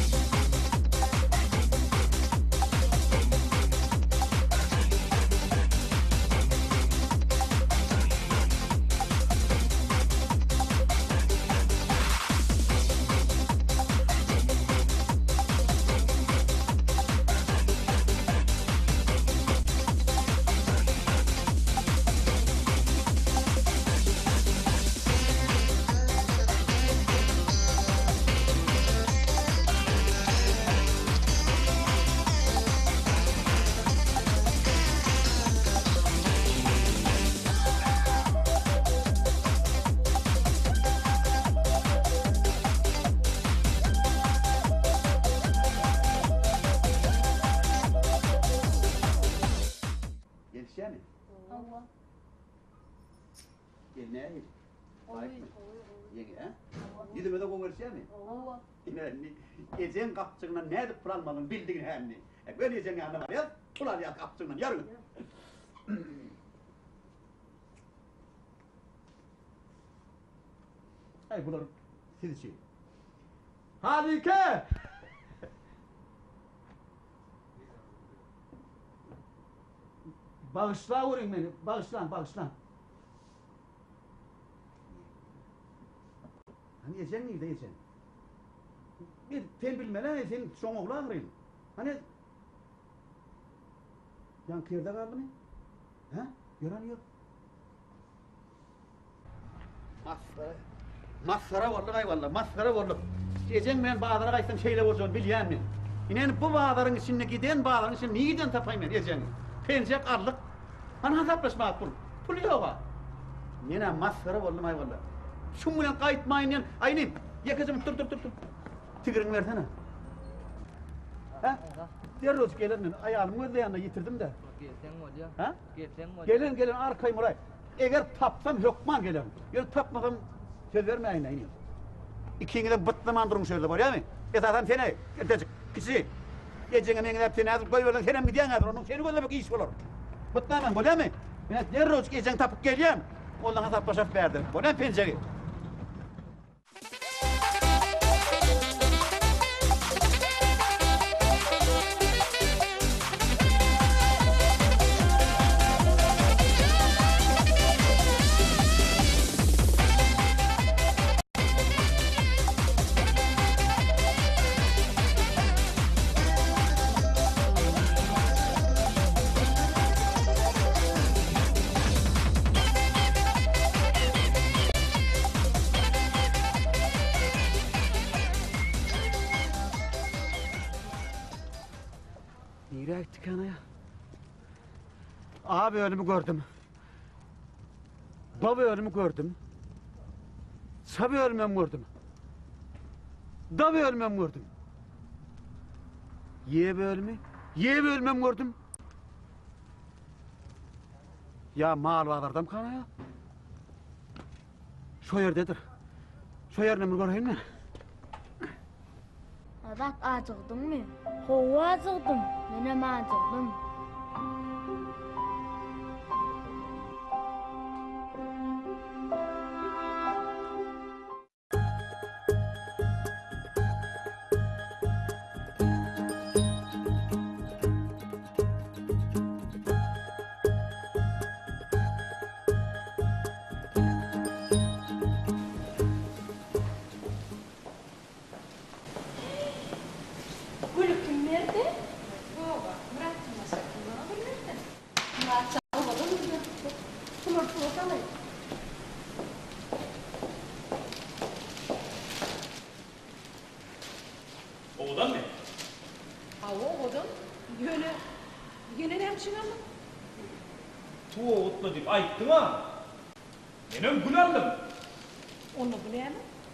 Gelişe mi? Allah. Gel ne yiyecek? Yenge ha? İdime de konuşuyor mi? Allah. Ecen kapçığından ne edip pıranmadın bildiğin hem ne? Ben ecen yanına var ya, pular ya kapçığından yarın. Ay bunlar siz şey. Harika! Bağışla vurun beni, bağışlan. Hani yesen miydi yesen? Bir sen bilmeden sen son oğlan ağrıyın. Hani yan kıyırda kaldı mı? Ha? Gören yok. Masara vallahi. Yesen ben bağlara kaçtan şeyle olsun bilyen mi? İnen bu bağların içine giden bağların içine neyden tapayım ben yesen? Pensiyek arlık. Hani hesaplaşmak pul yok ha. Yine masara vallahi. Şunla kayıtmayın aynı. Yakacım dur. Tigrini versene. Ha? Diğer roz gelin ayağımı öyle yanına yitirdim de. Ha? Gelin arkayım oraya. Eğer tapsam hükman gelirim. Eğer tapmasam söz verme aynı. İkiniz de bıtlaman durun sözde var ya mı? Esasen seni ertecik kişi. Gecenin en hep seni hazır koyuyorlar. Senem gidiyen hazır. Onun seni gözlemek iş olur. Bıtlaman böyle mi? Ben diğer roz gecen tapıp geleyim. Ondan hesaplaşıp verdim. Bu ne pencere? Nereye gittik anaya? Abi ölümü gördüm. Baba ölümü gördüm. Sabi ölmem gördüm. Dabi ölmem gördüm. Yeğe ölmem gördüm. Ya mal bağlardım kanaya. Şu yerdedir. Şu yerine mi göreyim mi? Bak acıktın mı? Hova acıktım. Benim acıktım. Gülü kim verdi? Baba, bıraktım masaya. Soğutlu deyip ayttın ha. Benim gül aldım. Onu bileyim.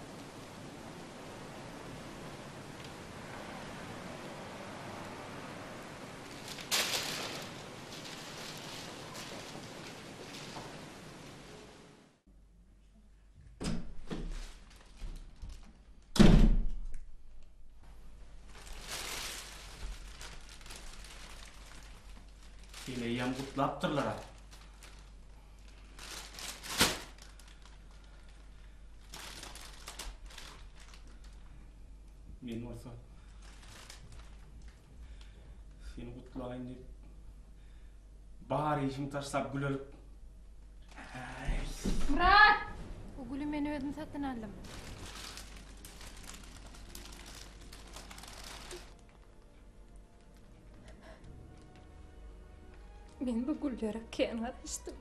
Hileyem kutlaptırlar ha. Men olsa seni kutlayın deyip bari işimi taşlap gül alıp Murat! O gülü men özüm satın aldım. Men bu güllere kenara içtim.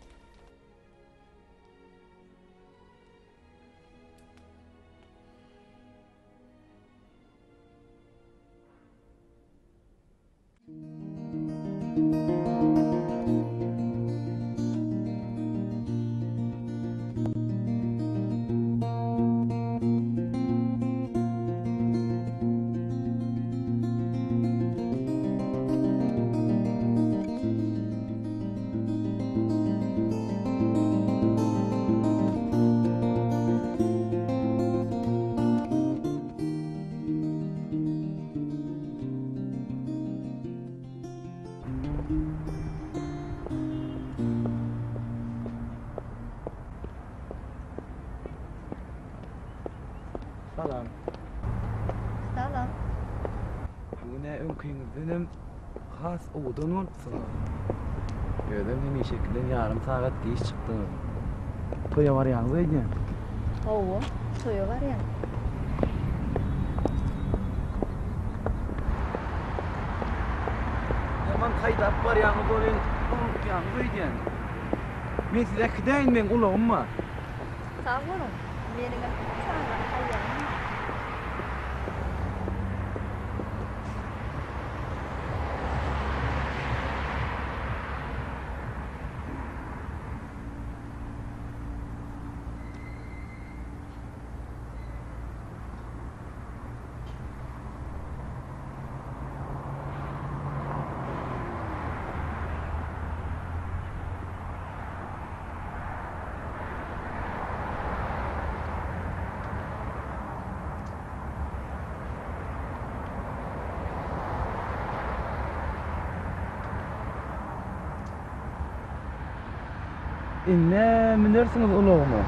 Salam. Salam. Bugüne önküňizdenem has oğdan olupsyňyz. Öýdem hem şekilde yarım saat geç çykdyňyz. Toýa barýaňyz eýdin. Owo, toýa barýan. Yaman taýdap barýaňyz bolen, unutýaňyz eýdin. Men size kidaýyn men ulagymma. Sağ olun. Meniňe saňa haýan. Inne minersiňiz ulagmy?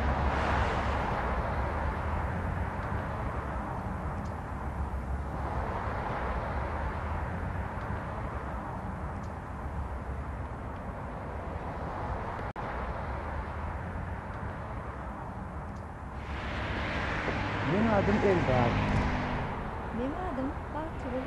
Benim adım Eldar. Benim adım Batur.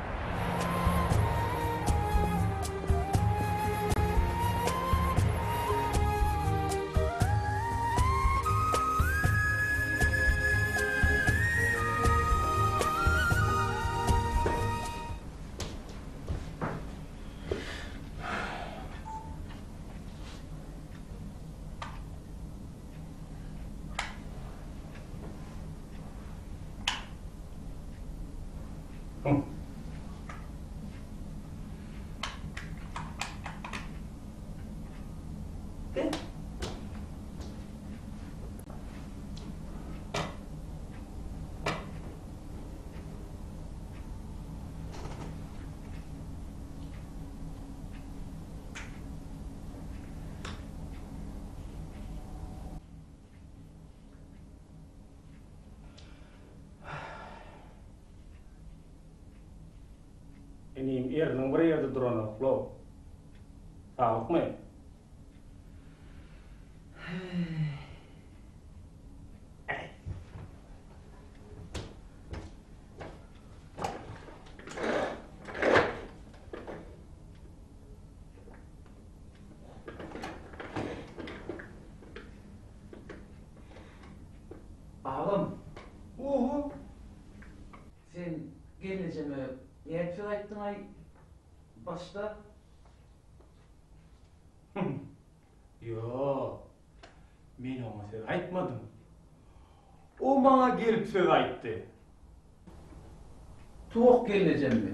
Enim erning bir yerde durana uklab. Sağlıkmı? Ağam. Sen geleceğime niyet ayttın ay başta. bana gelip söz aytdy. Tuğuk geleceğim ben.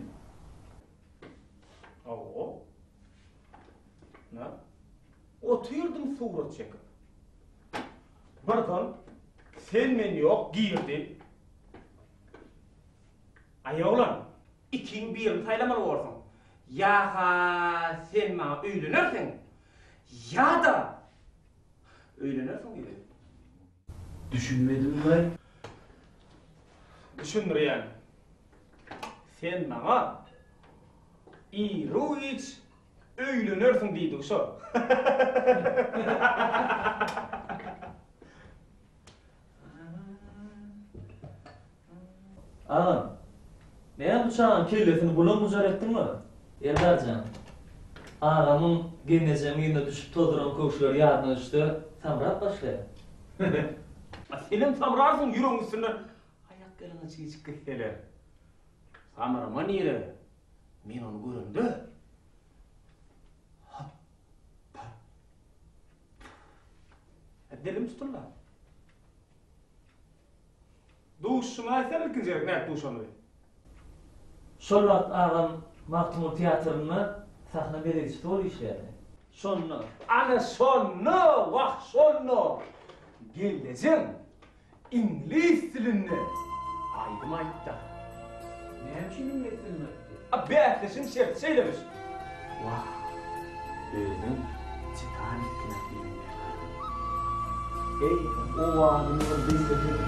Oo. Ne? Oturdum surat çekip. Bardan sen meni yok girdin. Ayağlan, ikin birini saylamalı olsun. Ya sen bana öğlenirsin, ya da öğlenirsin dedi. Düşünmedim ben. Düşündür yani. Sen bana İruiç öğlenirsin dedi şu. Ağam, ne bıçağın kellesini bulan mucar ettin mi? Eldarcan, ağamın geleceğim yerine düşüp tozuran koğuşlar yardına düştü, samrat başlıyor. Senin samrarsın yürün üstüne. Ayak gelene çiğcik gittiler. Samrama nere? Men onu göründü. Dilim tutullar. Duşuma sen ilkin gerek ne duşunu? Şol vakt ağam Mahtumur tiyatrını sahne belirtisi doğru işlerdi. Şonnu. Ana şonnu, vah şonnu. Geleceğim. İngiliz dilini. Aydım aytta. Ne için İngiliz dilini? Bekleşim şert söylemiş. Vah. Özüm Titanic filmini. Ey o adını bizde.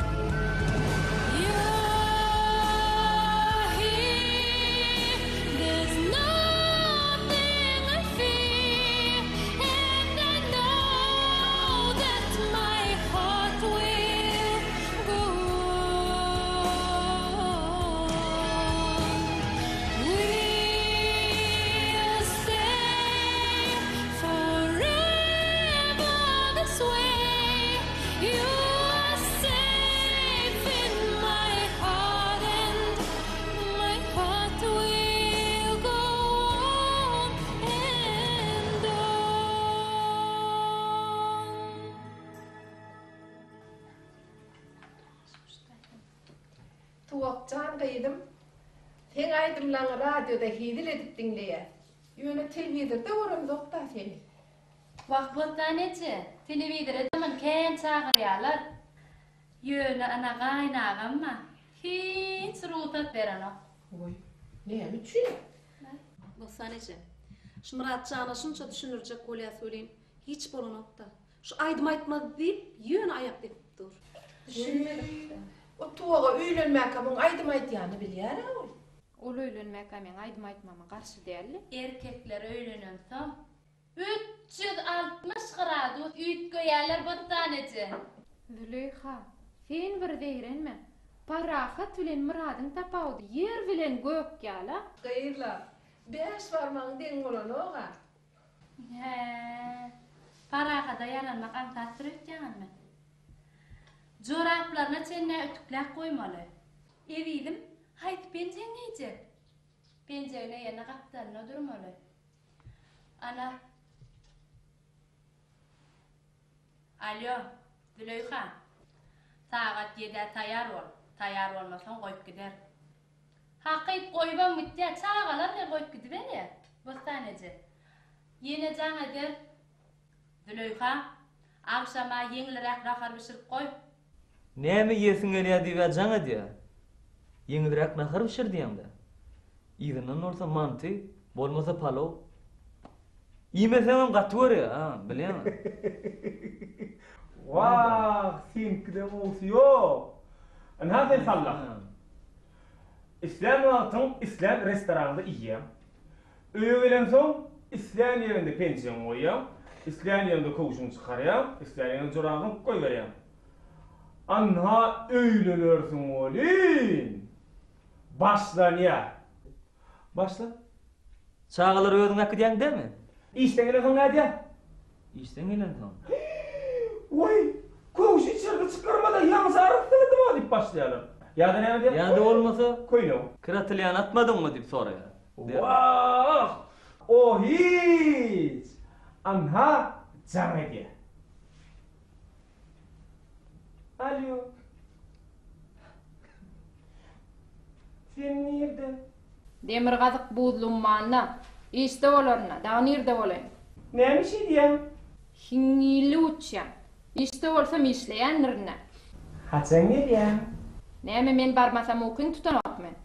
Tuğakcan kıydım. Sen aydımlarını radyoda hidil edip dinleye. Yöne televizorda görüm dokta seni. Vakıttaneci, televizorda zaman ken çağırıyorlar. Yöne ana kaynağım mı? Hiç rutat veren o. Oy, ne için? Vakıttaneci, şu Muratcan'a şunca düşünürecek kolya söyleyeyim. Hiç bolun nokta. Şu aydım aytmadı deyip yöne ayak deyip dur. Düşünmedim. O tuğağa öğlenmek amın aydım aytyanı bilyer oy. Ol öğlenmek amen aydım aytmama karşı değerli. Erkekler öğlenirse 360 grad üt koyarlar battaneci. Züleyha, sen bir deyrenme. Parahat bilen muradın tapawdy, yer bilen gök yala. Gayırla, 5 varmağın den olan oğa. He, parahada yaranmak antatır etkenmi? Joraplarına çenne ötüklek koymalı. Evidim, haydi penceğin giyecek. Penceğine yana kaptanına durmalı. Ana. Alo, Züleyha. Saat 7'de tayar ol. Tayar olmasan koyup gider. Hakkıyıp koyuban müddet çağalar ne koyup gidiver ya. Bostaneci. Yine can eder. Züleyha. Akşama yenilerek rakar pişirip koy. Ne mi yesin geliyor diye can diye. Yenilerek nakar pişir diyem de. İzinin olsa mantı, bolmasa palov. Yemesem katı var ya, ha, biliyor musun? Vah, sen de oluyor. Ana sen salla. İslam altın İslam restoranında yiyem. Öğlen son İslam yerinde pensiyon koyayım. İslam yerinde koğuşunu çıkarayım. İslam yerinde zorağını koyvereyim. Anha öğlenirsin oğlum. Başla niye? Başla. Çağalar öğüdün hakkı diyen değil mi? İşten gelen ne diye? İşten gelen son. Vay, koğuş içeride çıkarmadan yalnız arıktırdım o deyip başlayalım. Ya da ne diye? Ya da olmasa koyun o. Kıratılyan atmadın mı deyip sonra ya. Vah! O hiç! Anha can ediyor. Alo. Sen nerede? Demir gazyk buğdulum manna. İşte olarına, daha nerede olayım? Neymiş idiyem? Hingili uçyan. İşte olsam işleyenlerine. Haçan nereye? Näme men barmasam okun tutanok men.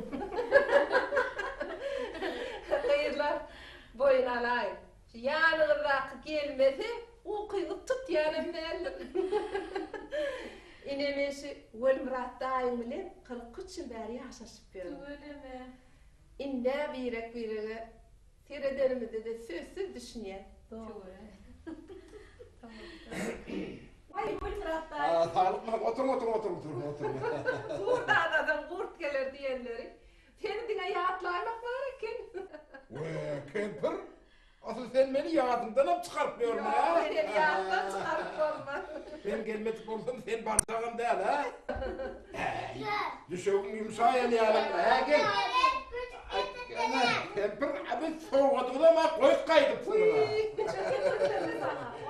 Hayırlar, boyun alayım. Yanıgırak gelmedi, okuyup tut yanım derler. İnemesi Ölmürat dayım bilen 43 yıl beri yaşaşıp görüm. Öyleme. İnne birek serederimizde de sözsüz düşünýär. Doğru. Ay Ölmürat dayım. Sağlık mı? Otur. Kurda adam kurt gelir diyenleri. Seni dine yağıtlaymak var eken. Kempir, asıl sen beni yağdımdan hep çıkartmıyorsun ha? Beni yağdan çıkarıp olma. Ben gelmedik olsam sen bardağın değil ha? Düşeğim yumuşayan yarın ha gel. Kempir abi soğudu da ama koyut kaydıp sana.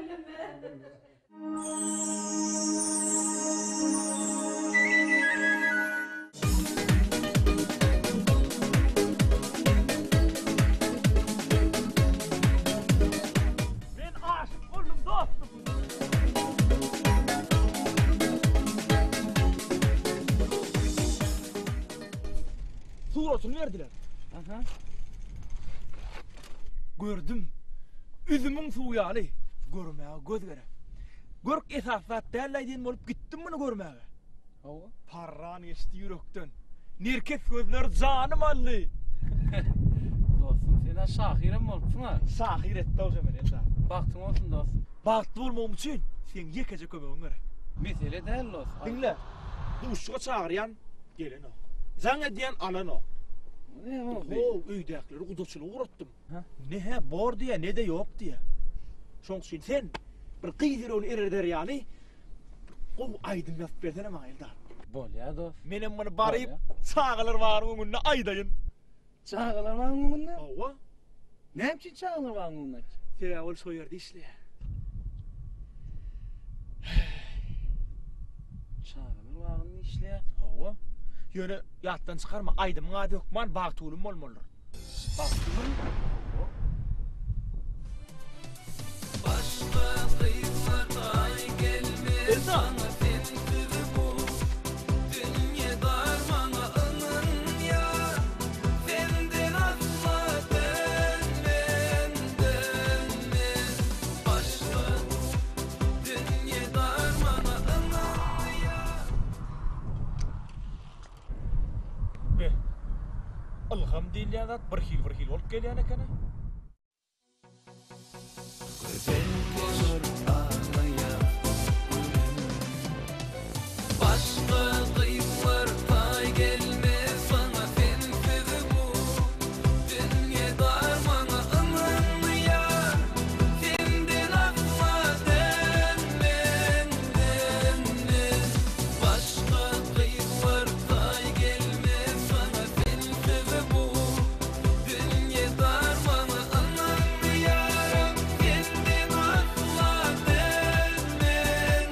Surasını verdiler. Aha. Gördüm. Üzümün suyu ali. Görmeye göz vere. Görk esasat derleydiğin olup gittim bunu görmeye. Parran geçti yürekten. Nirkes gözler canım alli. Dostum sen şahirim olsun ha. Şahir etti o zaman enda. Baktın olsun dostum. Baktı olmam için sen yekece kömeğin göre. Mesele değil dostum. Dinle. Duşuğa çağıryan gelin o. Zan ediyen alan o. Ne oldu? O öydekleri udaçını uğrattım. Ne he bor diye ne de yok diye. Şoň için sen bir kıydır onu ereder yani. O aydın yazıp versene bana Eldar. Bol ya dost. Menem bunu barayıp çağılır var önüne aydayın. Çağılır var önüne? Ova. Ne için çağılır var önüne? Feravol soyardı işle. Çağılır var önüne işle. Ova. Yöne yattan çıkarma aydımın adı hükman bağıtulum olmalıdır. Bağıtulum. Başka kıyılar gelmez sana sensizim bu. Dünya darmana ının ya. Senden asla dönmem. Başka dünya darmana ının ya. Alhamdulillah bir hil olup gelýän ekene. Başka kıyılar pay gelmez sana sensiz bu. Dünya darmana ının ya. Senden asla dönmem. Başka kıyılar pay gelmez sana sensiz bu. Dünya darmana ının ya. Senden asla dönmem.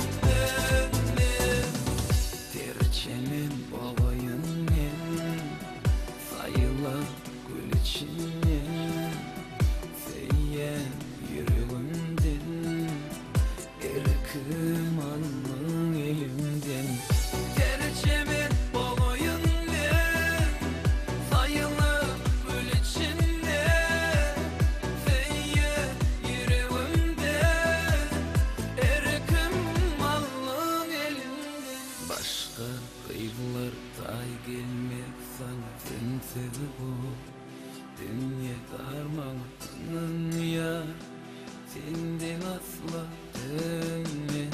Terçemin babayın men, sayılar gül içinden, seyyen yüreğimden, erkim alın elimden. Terçemin babayın men, sayılar gül içinden, seyyen yüreğimden, erkim alın elimden. Başka kıyılar tay gelmez sana sensiz bu. Dünya darmanın ya. Senden asla dönmem.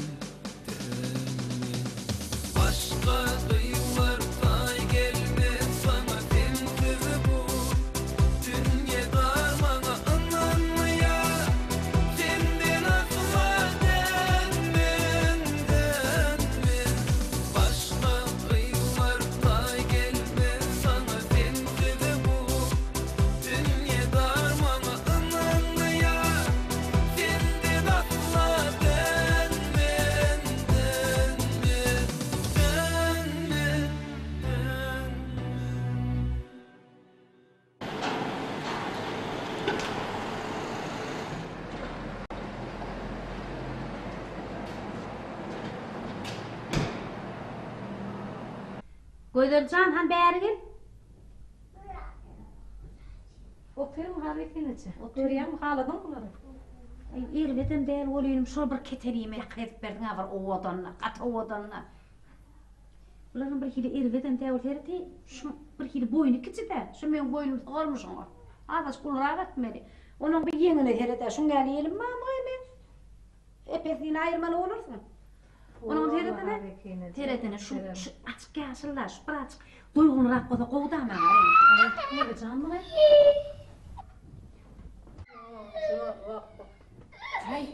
Başka kıyılar tay gelmez sana sensiz bu. Dünya darmanın ya. Senden asla dönmem. Başka kıyılar pay gelmez sana sensiz bu. Dünya darmana ının ya. Senden asla Gözelcan han bäri gel. Oturum hareketinice. Oturayım haladan bunları. Ay erleden däl bolýanym şol bir keterime ýakryp berdiň avar o odanna, ata odanna. Ularning bir hili erleden däl herdi, şu bir hili boynu kiçide, şu men boynum galmyşyň. Adas kullara gatmady. Onun bir ýeňine herede, şuň gäli elim mama men. Epesini aýyrmaly bolursun. Onun teretine şu açık yaşlılar, şu bir açık duygun rakkoda kovdu ama. Ne canım? Ay,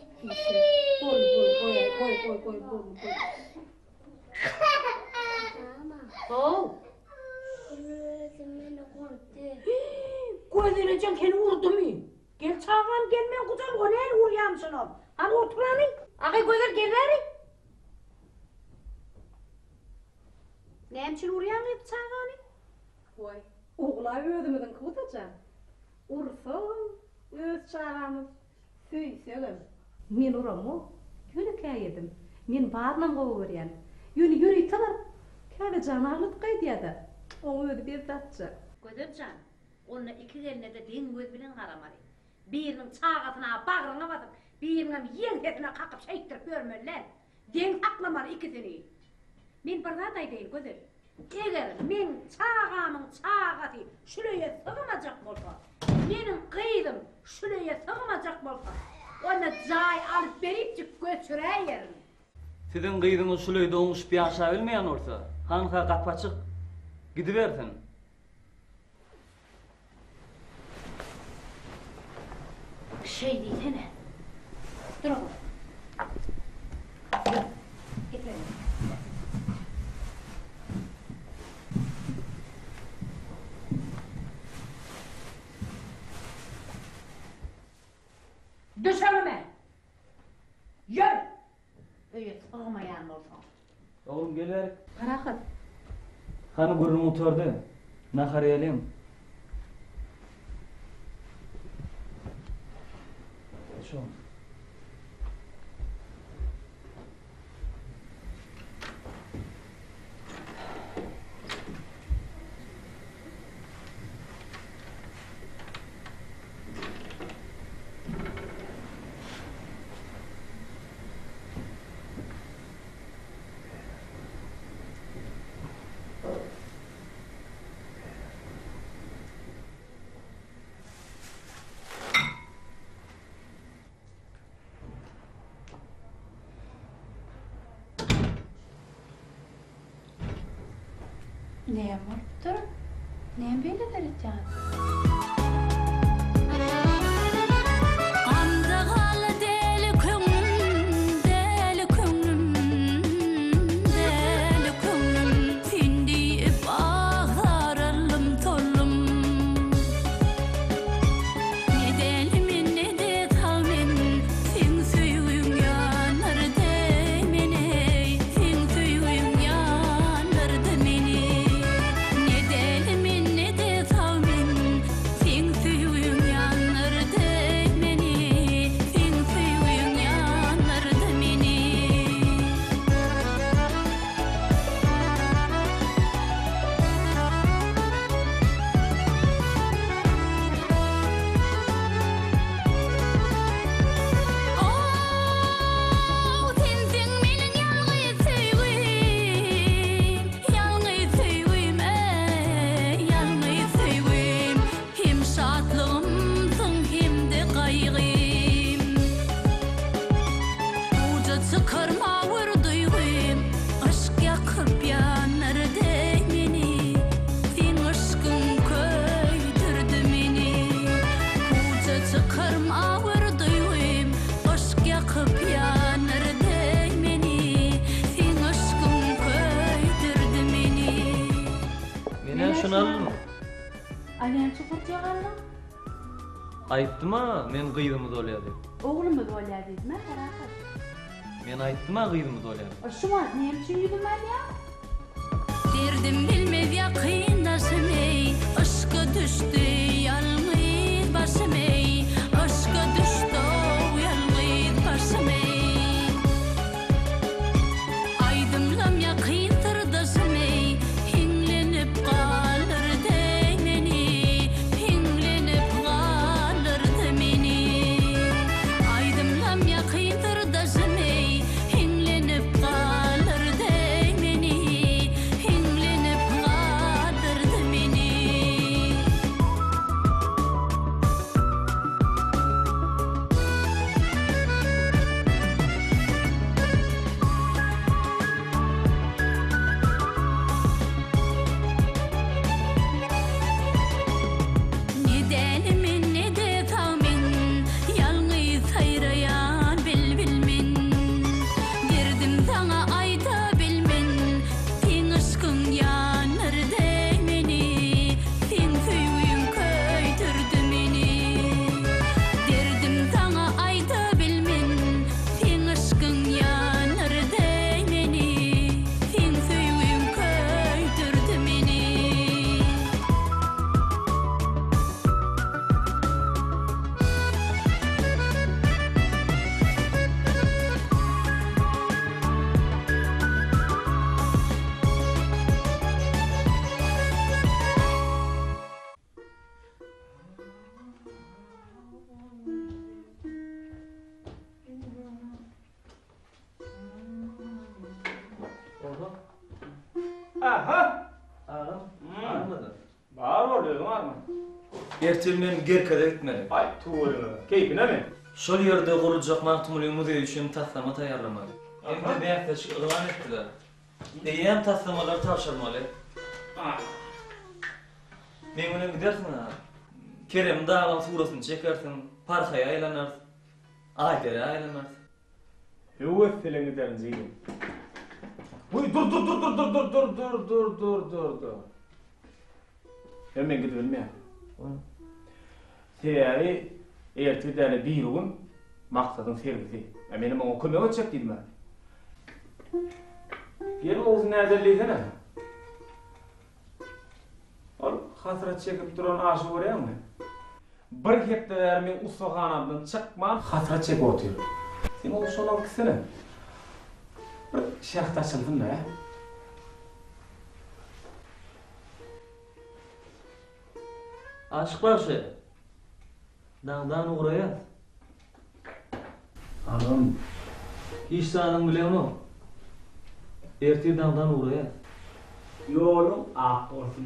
koy. Oh. Gözüne can seni vurdu mu? Gel çağıram gelmeyen kucak o ne vuruyam sana? Hadi oturalım. Ağay gözler gelleri. Ne hemşin vuruyam hep çağıram? Vay, oğlay ödümüdün kutacan. Ursun, öz çağıramız. Söyselim. Men uramı, yönü kayyedim. Men barnam qovu görýän. Yönü yürüy talar. Kale canarlık qaydiýady. Oňa ödü bir datça. Gözlercan, onu iki geline de deň göz bilen garamary. Biriniň çağatyna bagryna batyp, biriniň ýeňhetine kakıp şeýtirip görmeliler. Deň aklamary ikisini. Men bir zat aýdaýyn gözler. Eger men çağamyň çağaty şuleýe sığmajak bolsa, meniň gyýdym şuleýe sığmajak bolsa, ona jaý alyp beripjik göçüreýerin. Sizin gyýdyňyz şuleýde oňuş ýaşa bilmeýän bolsa, hanka gapaçyk gidibersin. Şey diýsene. Dur oğlum. Getirelim. Düş önüme. Yürü. Öyle sığmayan olsun. Oğlum geler. Bırakın. Hanı gurrun oturdu. Nahar elim. Şu. Ne var? Dur. Ne böyle dereceğim? Aynen çıkırtıyor Allah. Aytdyma men gyýdymyz bolýar diýip. Oğlum mu bolýar diýdim ha? Bırakın. Men aytdyma gyýdymyz bolýar. Şuňa näme üçin ýüdüm ya? Derdim bilmez ýakyndaşym ey, aşka düşdi ýalňyz başym ey, aşka düşdi ýalňyz başym ey. Aýdymlam ýakyn tırdaşym ey, hiňlen Aha. Ağam, armadı. Bağır oluyor, var mı? Ertelmen Gerkede gitmeli. Ay tuğulunu. Keyfine mi? Şol yerde kurulacak Mahtumuli Muzeyi üçün taslama tayarlamalı. Hem de beyaktaşık ılan ettiler. Deyem taslamalar tavşarmalı. Men öne gidersin ha. Kerem dağlan surasını çekersin, parkaya aylanar, aydere aylanar. Hüvvet filan giderin zeydim. Uy dur. Hemen gidelim ya. Seyari ertedäle bir gün maksadın servisi. Benim o kömek edecek dedim ben. Gel oğuzun nerede Ol hasret çekip duran aşı oraya mı? Bir hepte men ustaxanamdan çıkman hasret çekip oturuyor. Sen o şolan kısını. Bir şahta açıldın da ya. Aşıklar şey. Dağdan uğraya. Anam. Hiç sanın bile onu. Ertir dağdan uğraya. Yolum ak olsun.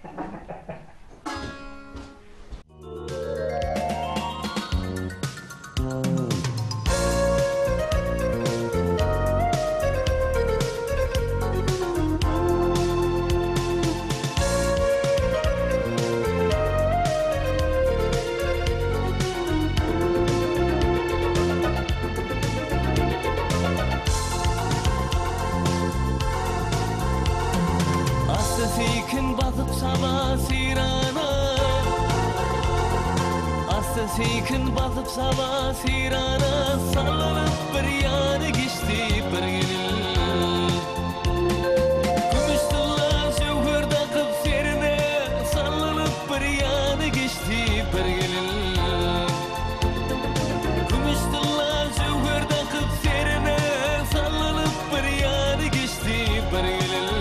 Sekin basıp sabah sirana Aslı sekin basıp sabah sirana Sallanıp bir yanı geçti bir gelin Gümüştüller şevhir takıp serine Sallanıp bir yanı geçti bir gelin Gümüştüller şevhir takıp serine Sallanıp bir yanı geçti bir gelin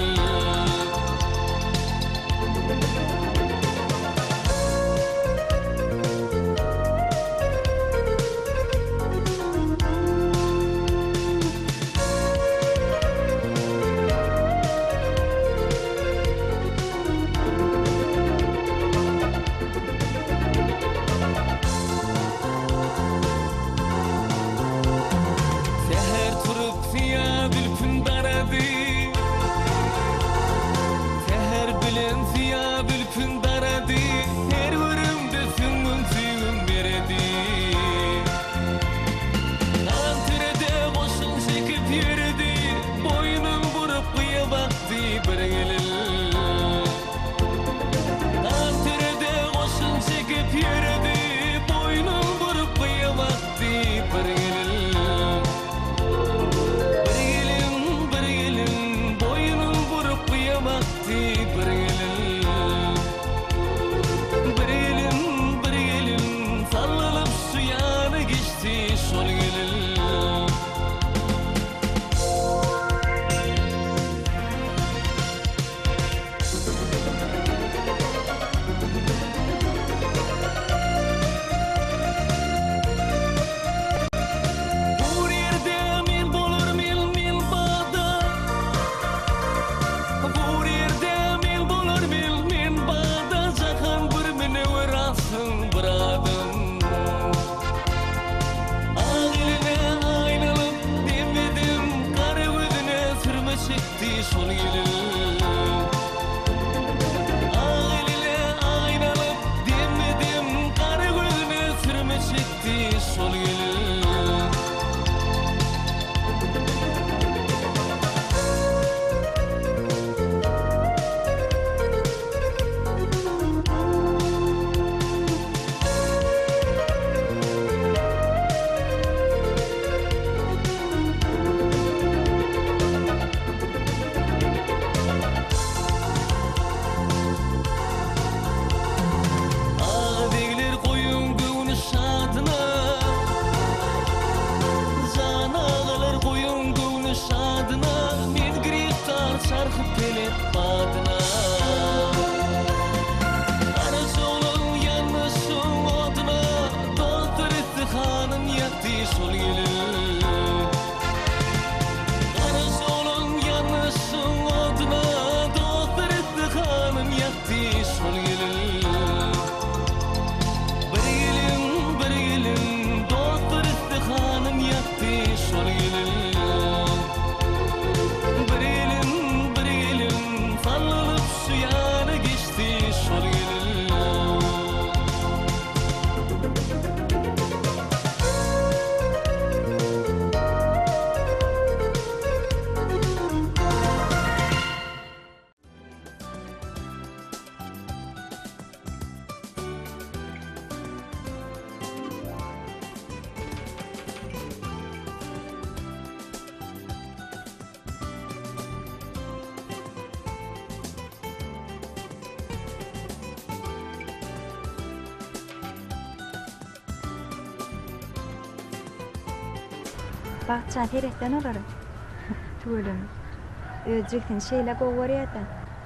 Bakçan terekten olarım. Tüylüm. Özcüktin şeyle govarıyatan.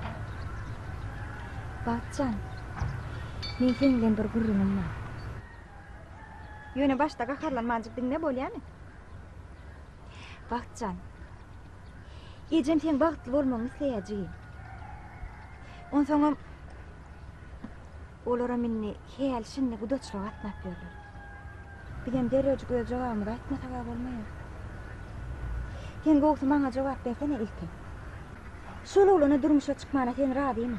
Bakçan. Men senden bir gurrunum var. Yöne başta kakarlanmancıktın ne bol yani? Bakçan. Ecem sen bagtlı bolmagyny isleýäjigin. On soňam olara minni heýal şinni gudaçlyk atnap berler. Bilem derejik öz jogamy da aýtmasaka bolmaýar. Sen gowsy maňa jogap bersene ilki. Şol olana durmuşa çykmana sen radymy?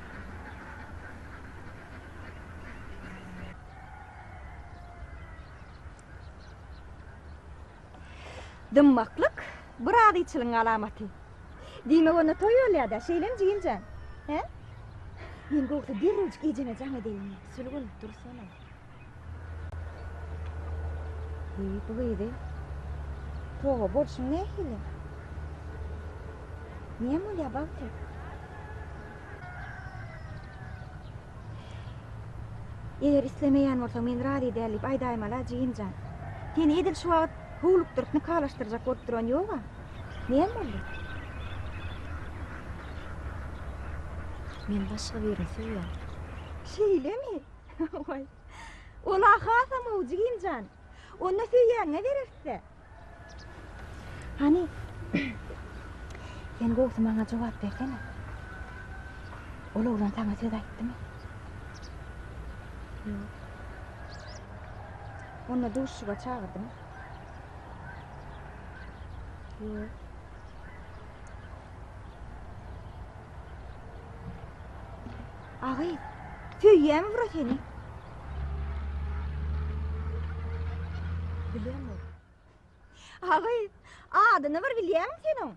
Dımmaklyk bir adyçylyň alamaty. Diýmek onu toý bolýar-da, şeýlem jigiljan. He? Men gowsy derejik ejeme jaň edelim. Sülgün dursana. Bu ýerde. Toğa bolşuň nähili? Näme bolýar bagty? Eger islemeýän bolsaň men rady edýärlik aýdaýmala jigiljan. Seni edil şu wagt hulup durup ne kalaştıracak oturan yok ha? Niye mi? Men başka birini söyleyeyim. Şeyle mi? Oy. Ola hasam o cigincan. Onu söyleyene verirse. Hani? Sen gowsy bana cevap versene. Ola ulan sana söz aytdy mı? Yok. Onu duşuga çağırdı mı? Yok. Ağay, tüyye mi vura seni? Biliyor musun? Ağay, adını var biliyor musun senin?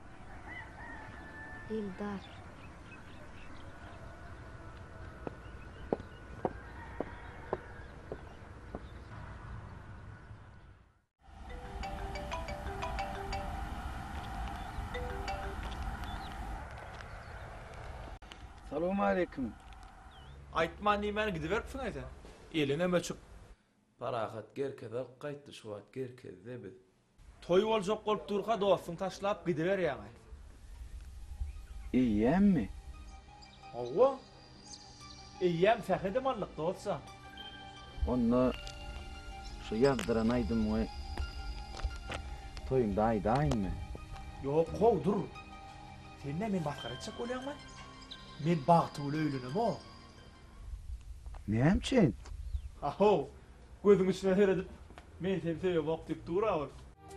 Eldar. Salamu aleyküm. Aytman diýmän gidiberpsiň aýta. Eline möçük. Parahat gerkede qaytdy şu wagt gerkede biz. Toy boljak bolup durga dostum taşlap gidiber ýaňy. Iýemmi? Owa. Iýem sähede mallyk dostsa. Onda şu ýazdyran aýdym we toýunda aýdaýmy? Ýok, gow dur. Sen men baskara etjek bolýarmy? Men bagtyly öýlenem o. Näçin? Aho, gözüň içine her edip men seni seýe wagt diýip durabar.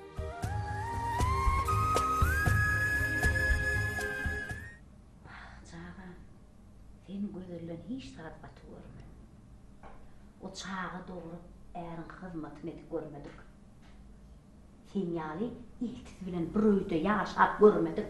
Çağa, senin gözlerden hiç saat batırmıyor. O çağa doğru erin hizmetini edip görmedik. Sen yani ihtis bilen bir öýde yaşap görmedik.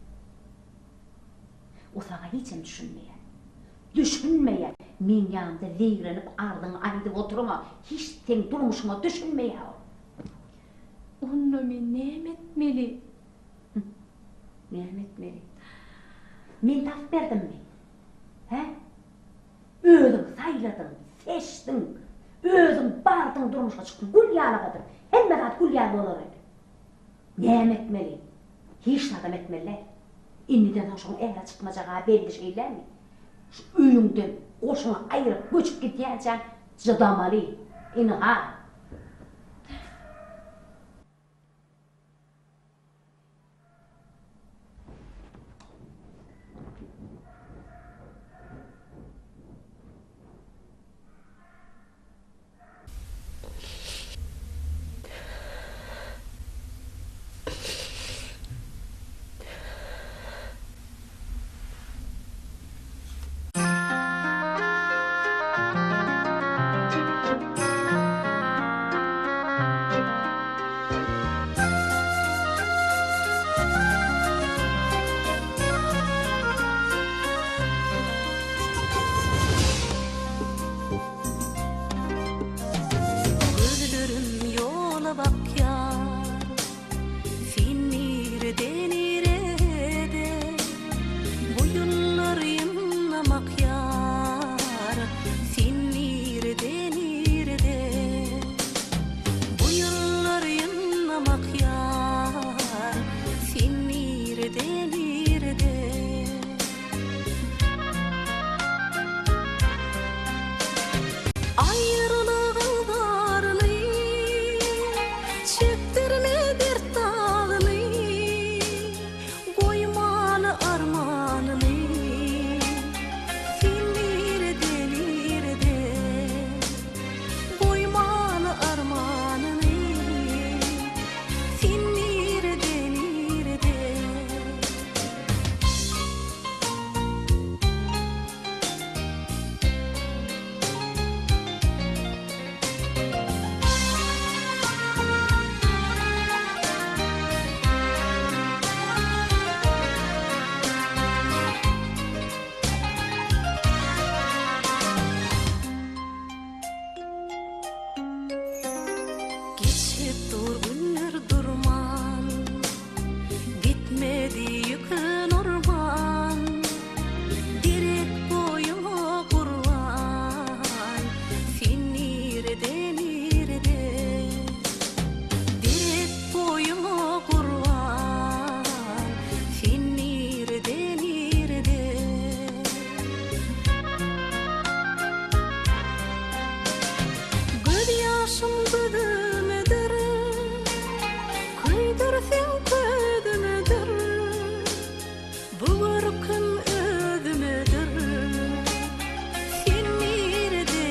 O sana hiçem düşünmeýär. Düşünmeýär. Men ýanynda zeyrenip ardyň aýdyp oturma. Hiç sen durmuşyňa düşünmeýär. Onu men näme etmeli? Näme etmeli? Men tap berdimmi? He? Özüň saýladың, seçdiň. Özüň bardyň durmuşa çykdyň. Gül ýalagadyr. Hemme zat gül ýaly bolar edi. Näme etmeli? Hiç adam etmeliler. İnniden hoşun ehre çıkmacağa belli şeyler mi? Şu öýüňden oşuna aýryp göçüp gitýänçän jydamaly. Ini ha. yar sen nerede ayrılığın darını çektirme dert dağını koymalı armanını sen nerede koymalı armanını sen nerede geçip dur günler durman bitmedi yükün orman direk boyuma kurban sen nerede direk boyuma kurban sen nerede göz yaşım gözümedir kıydır sen gözümedir bu ırkın özümedir sen nerede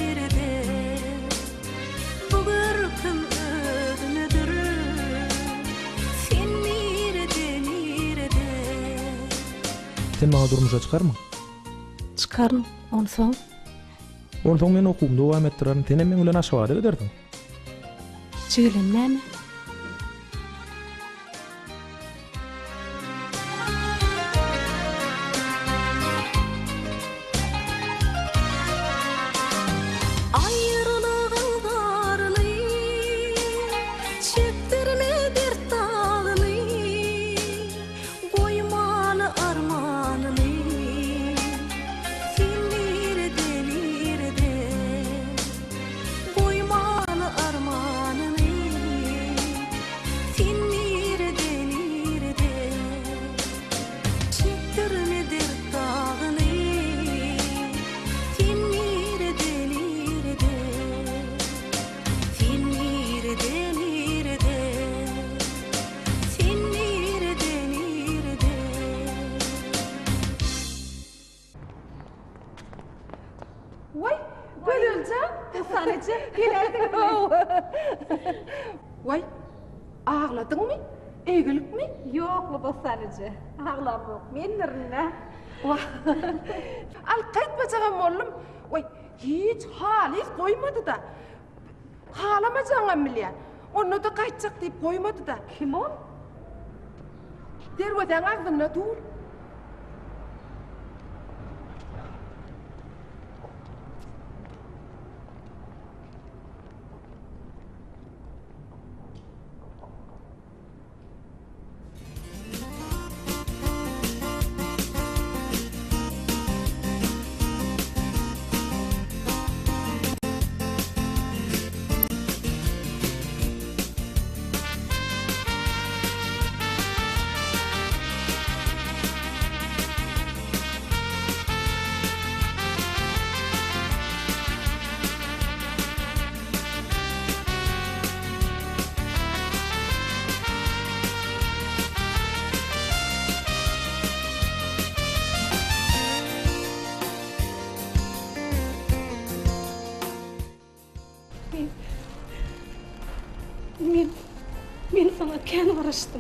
bu ırkın özümedir sen nerede Sen bana durmuşa çıkarma. Çıkarın, onu soň. Onu soň men okumda dowam etdiren, seni men bilen aşawada giderdim. Çiğlen näme? ayrılığın darını çektirme dert dağını koymalı armanını sen nerede koymalı armanını sen nerede çektirme dert dağını sen nerede sen nerede Vay, bölüleceğim. Sanıcı, gelerdin mi? Vay, ağladın mı? Eğilip mi? Yok bu sanıcı. Ağlam yok. Men nerine? Vay. Al kaçmayacağım oğlum. Vay, hiç halis koymadı da. Ağlamayacağım milyon. Onu da kaçacak deyip koymadı da. Kim o? Derveden ağzına dur. Men sana ken barıştım.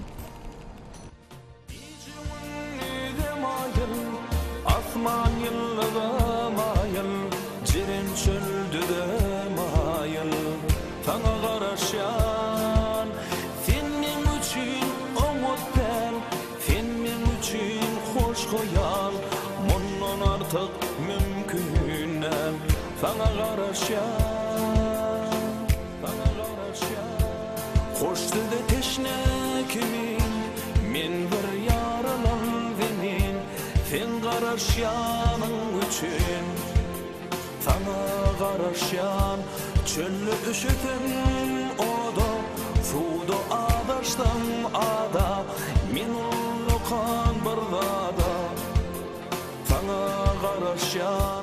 Asman yıllığı mayıl, cirin çöldü de mayıl. Sana garaşan, senin üçün umut ben, senin üçün hoş koyal. Bundan artık mümkün em, sana garaşan, sana garaşan. Hoş dilde teşne kimin, min bir yaralan venin. Sen garaşyanın üçün, sana garaşyan. Çöllü üşütün oda, suda ağda baştan ada men ulukan bardada sana garaşan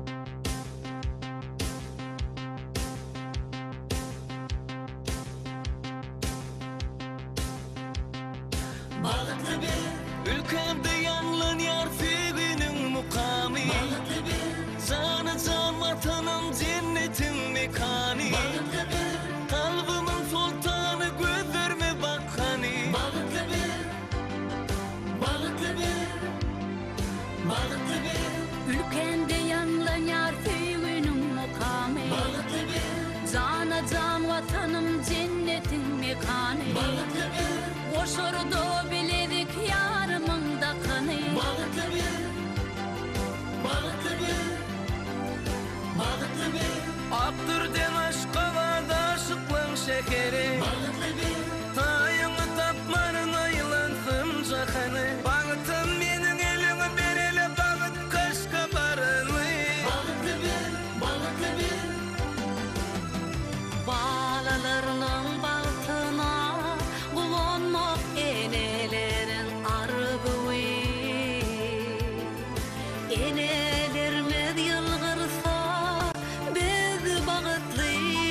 Bağıtlı bir ülkemde yanlan yar sevginin mukami Bağıtlı bir canı can vatanım cennetin mekani Bağıtlı bir kalbimin sultanı gözlerime bakkani Bağıtlı bir Bağıtlı bir Bağıtlı bir Ülkende yanlan yar sevginin mukami Bağıtlı bir Cana can vatanım cennetin mekani Bağıtlı bir Koşurdu biledik yarımın da kanı Bağıtlı bir Bağıtlı bir Bağıtlı bir Aktır demaş kavada şıklın şekeri Bağıtlı bir Tayını tapmanın ayılansın cahanı Bağıtım menin elini bereli bağıt kaşka barını Bağıtlı bir Bağıtlı bir Bağlalarının baltına bulunmak enelerin argıvi Enelerimiz yılgırsa biz bağıtlı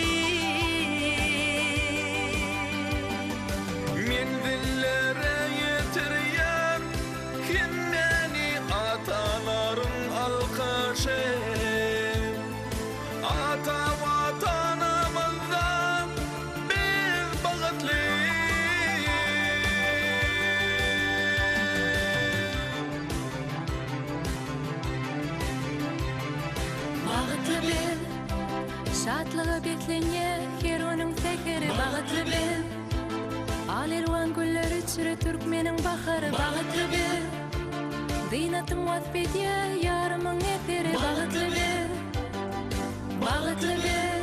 Menzillere yetiryen Kimmeni ataların alkışı Ata vatanımızdan biz bağıtlı Bağıtlı bil Şatlığı beklenye her onun tekeri Bağıtlı bil Al erwan gülleri çürü Türkmenin baharı Bağıtlı bil Dinatın vasfediye yarımın eteri Bağıtlı bil Bağıtlı bil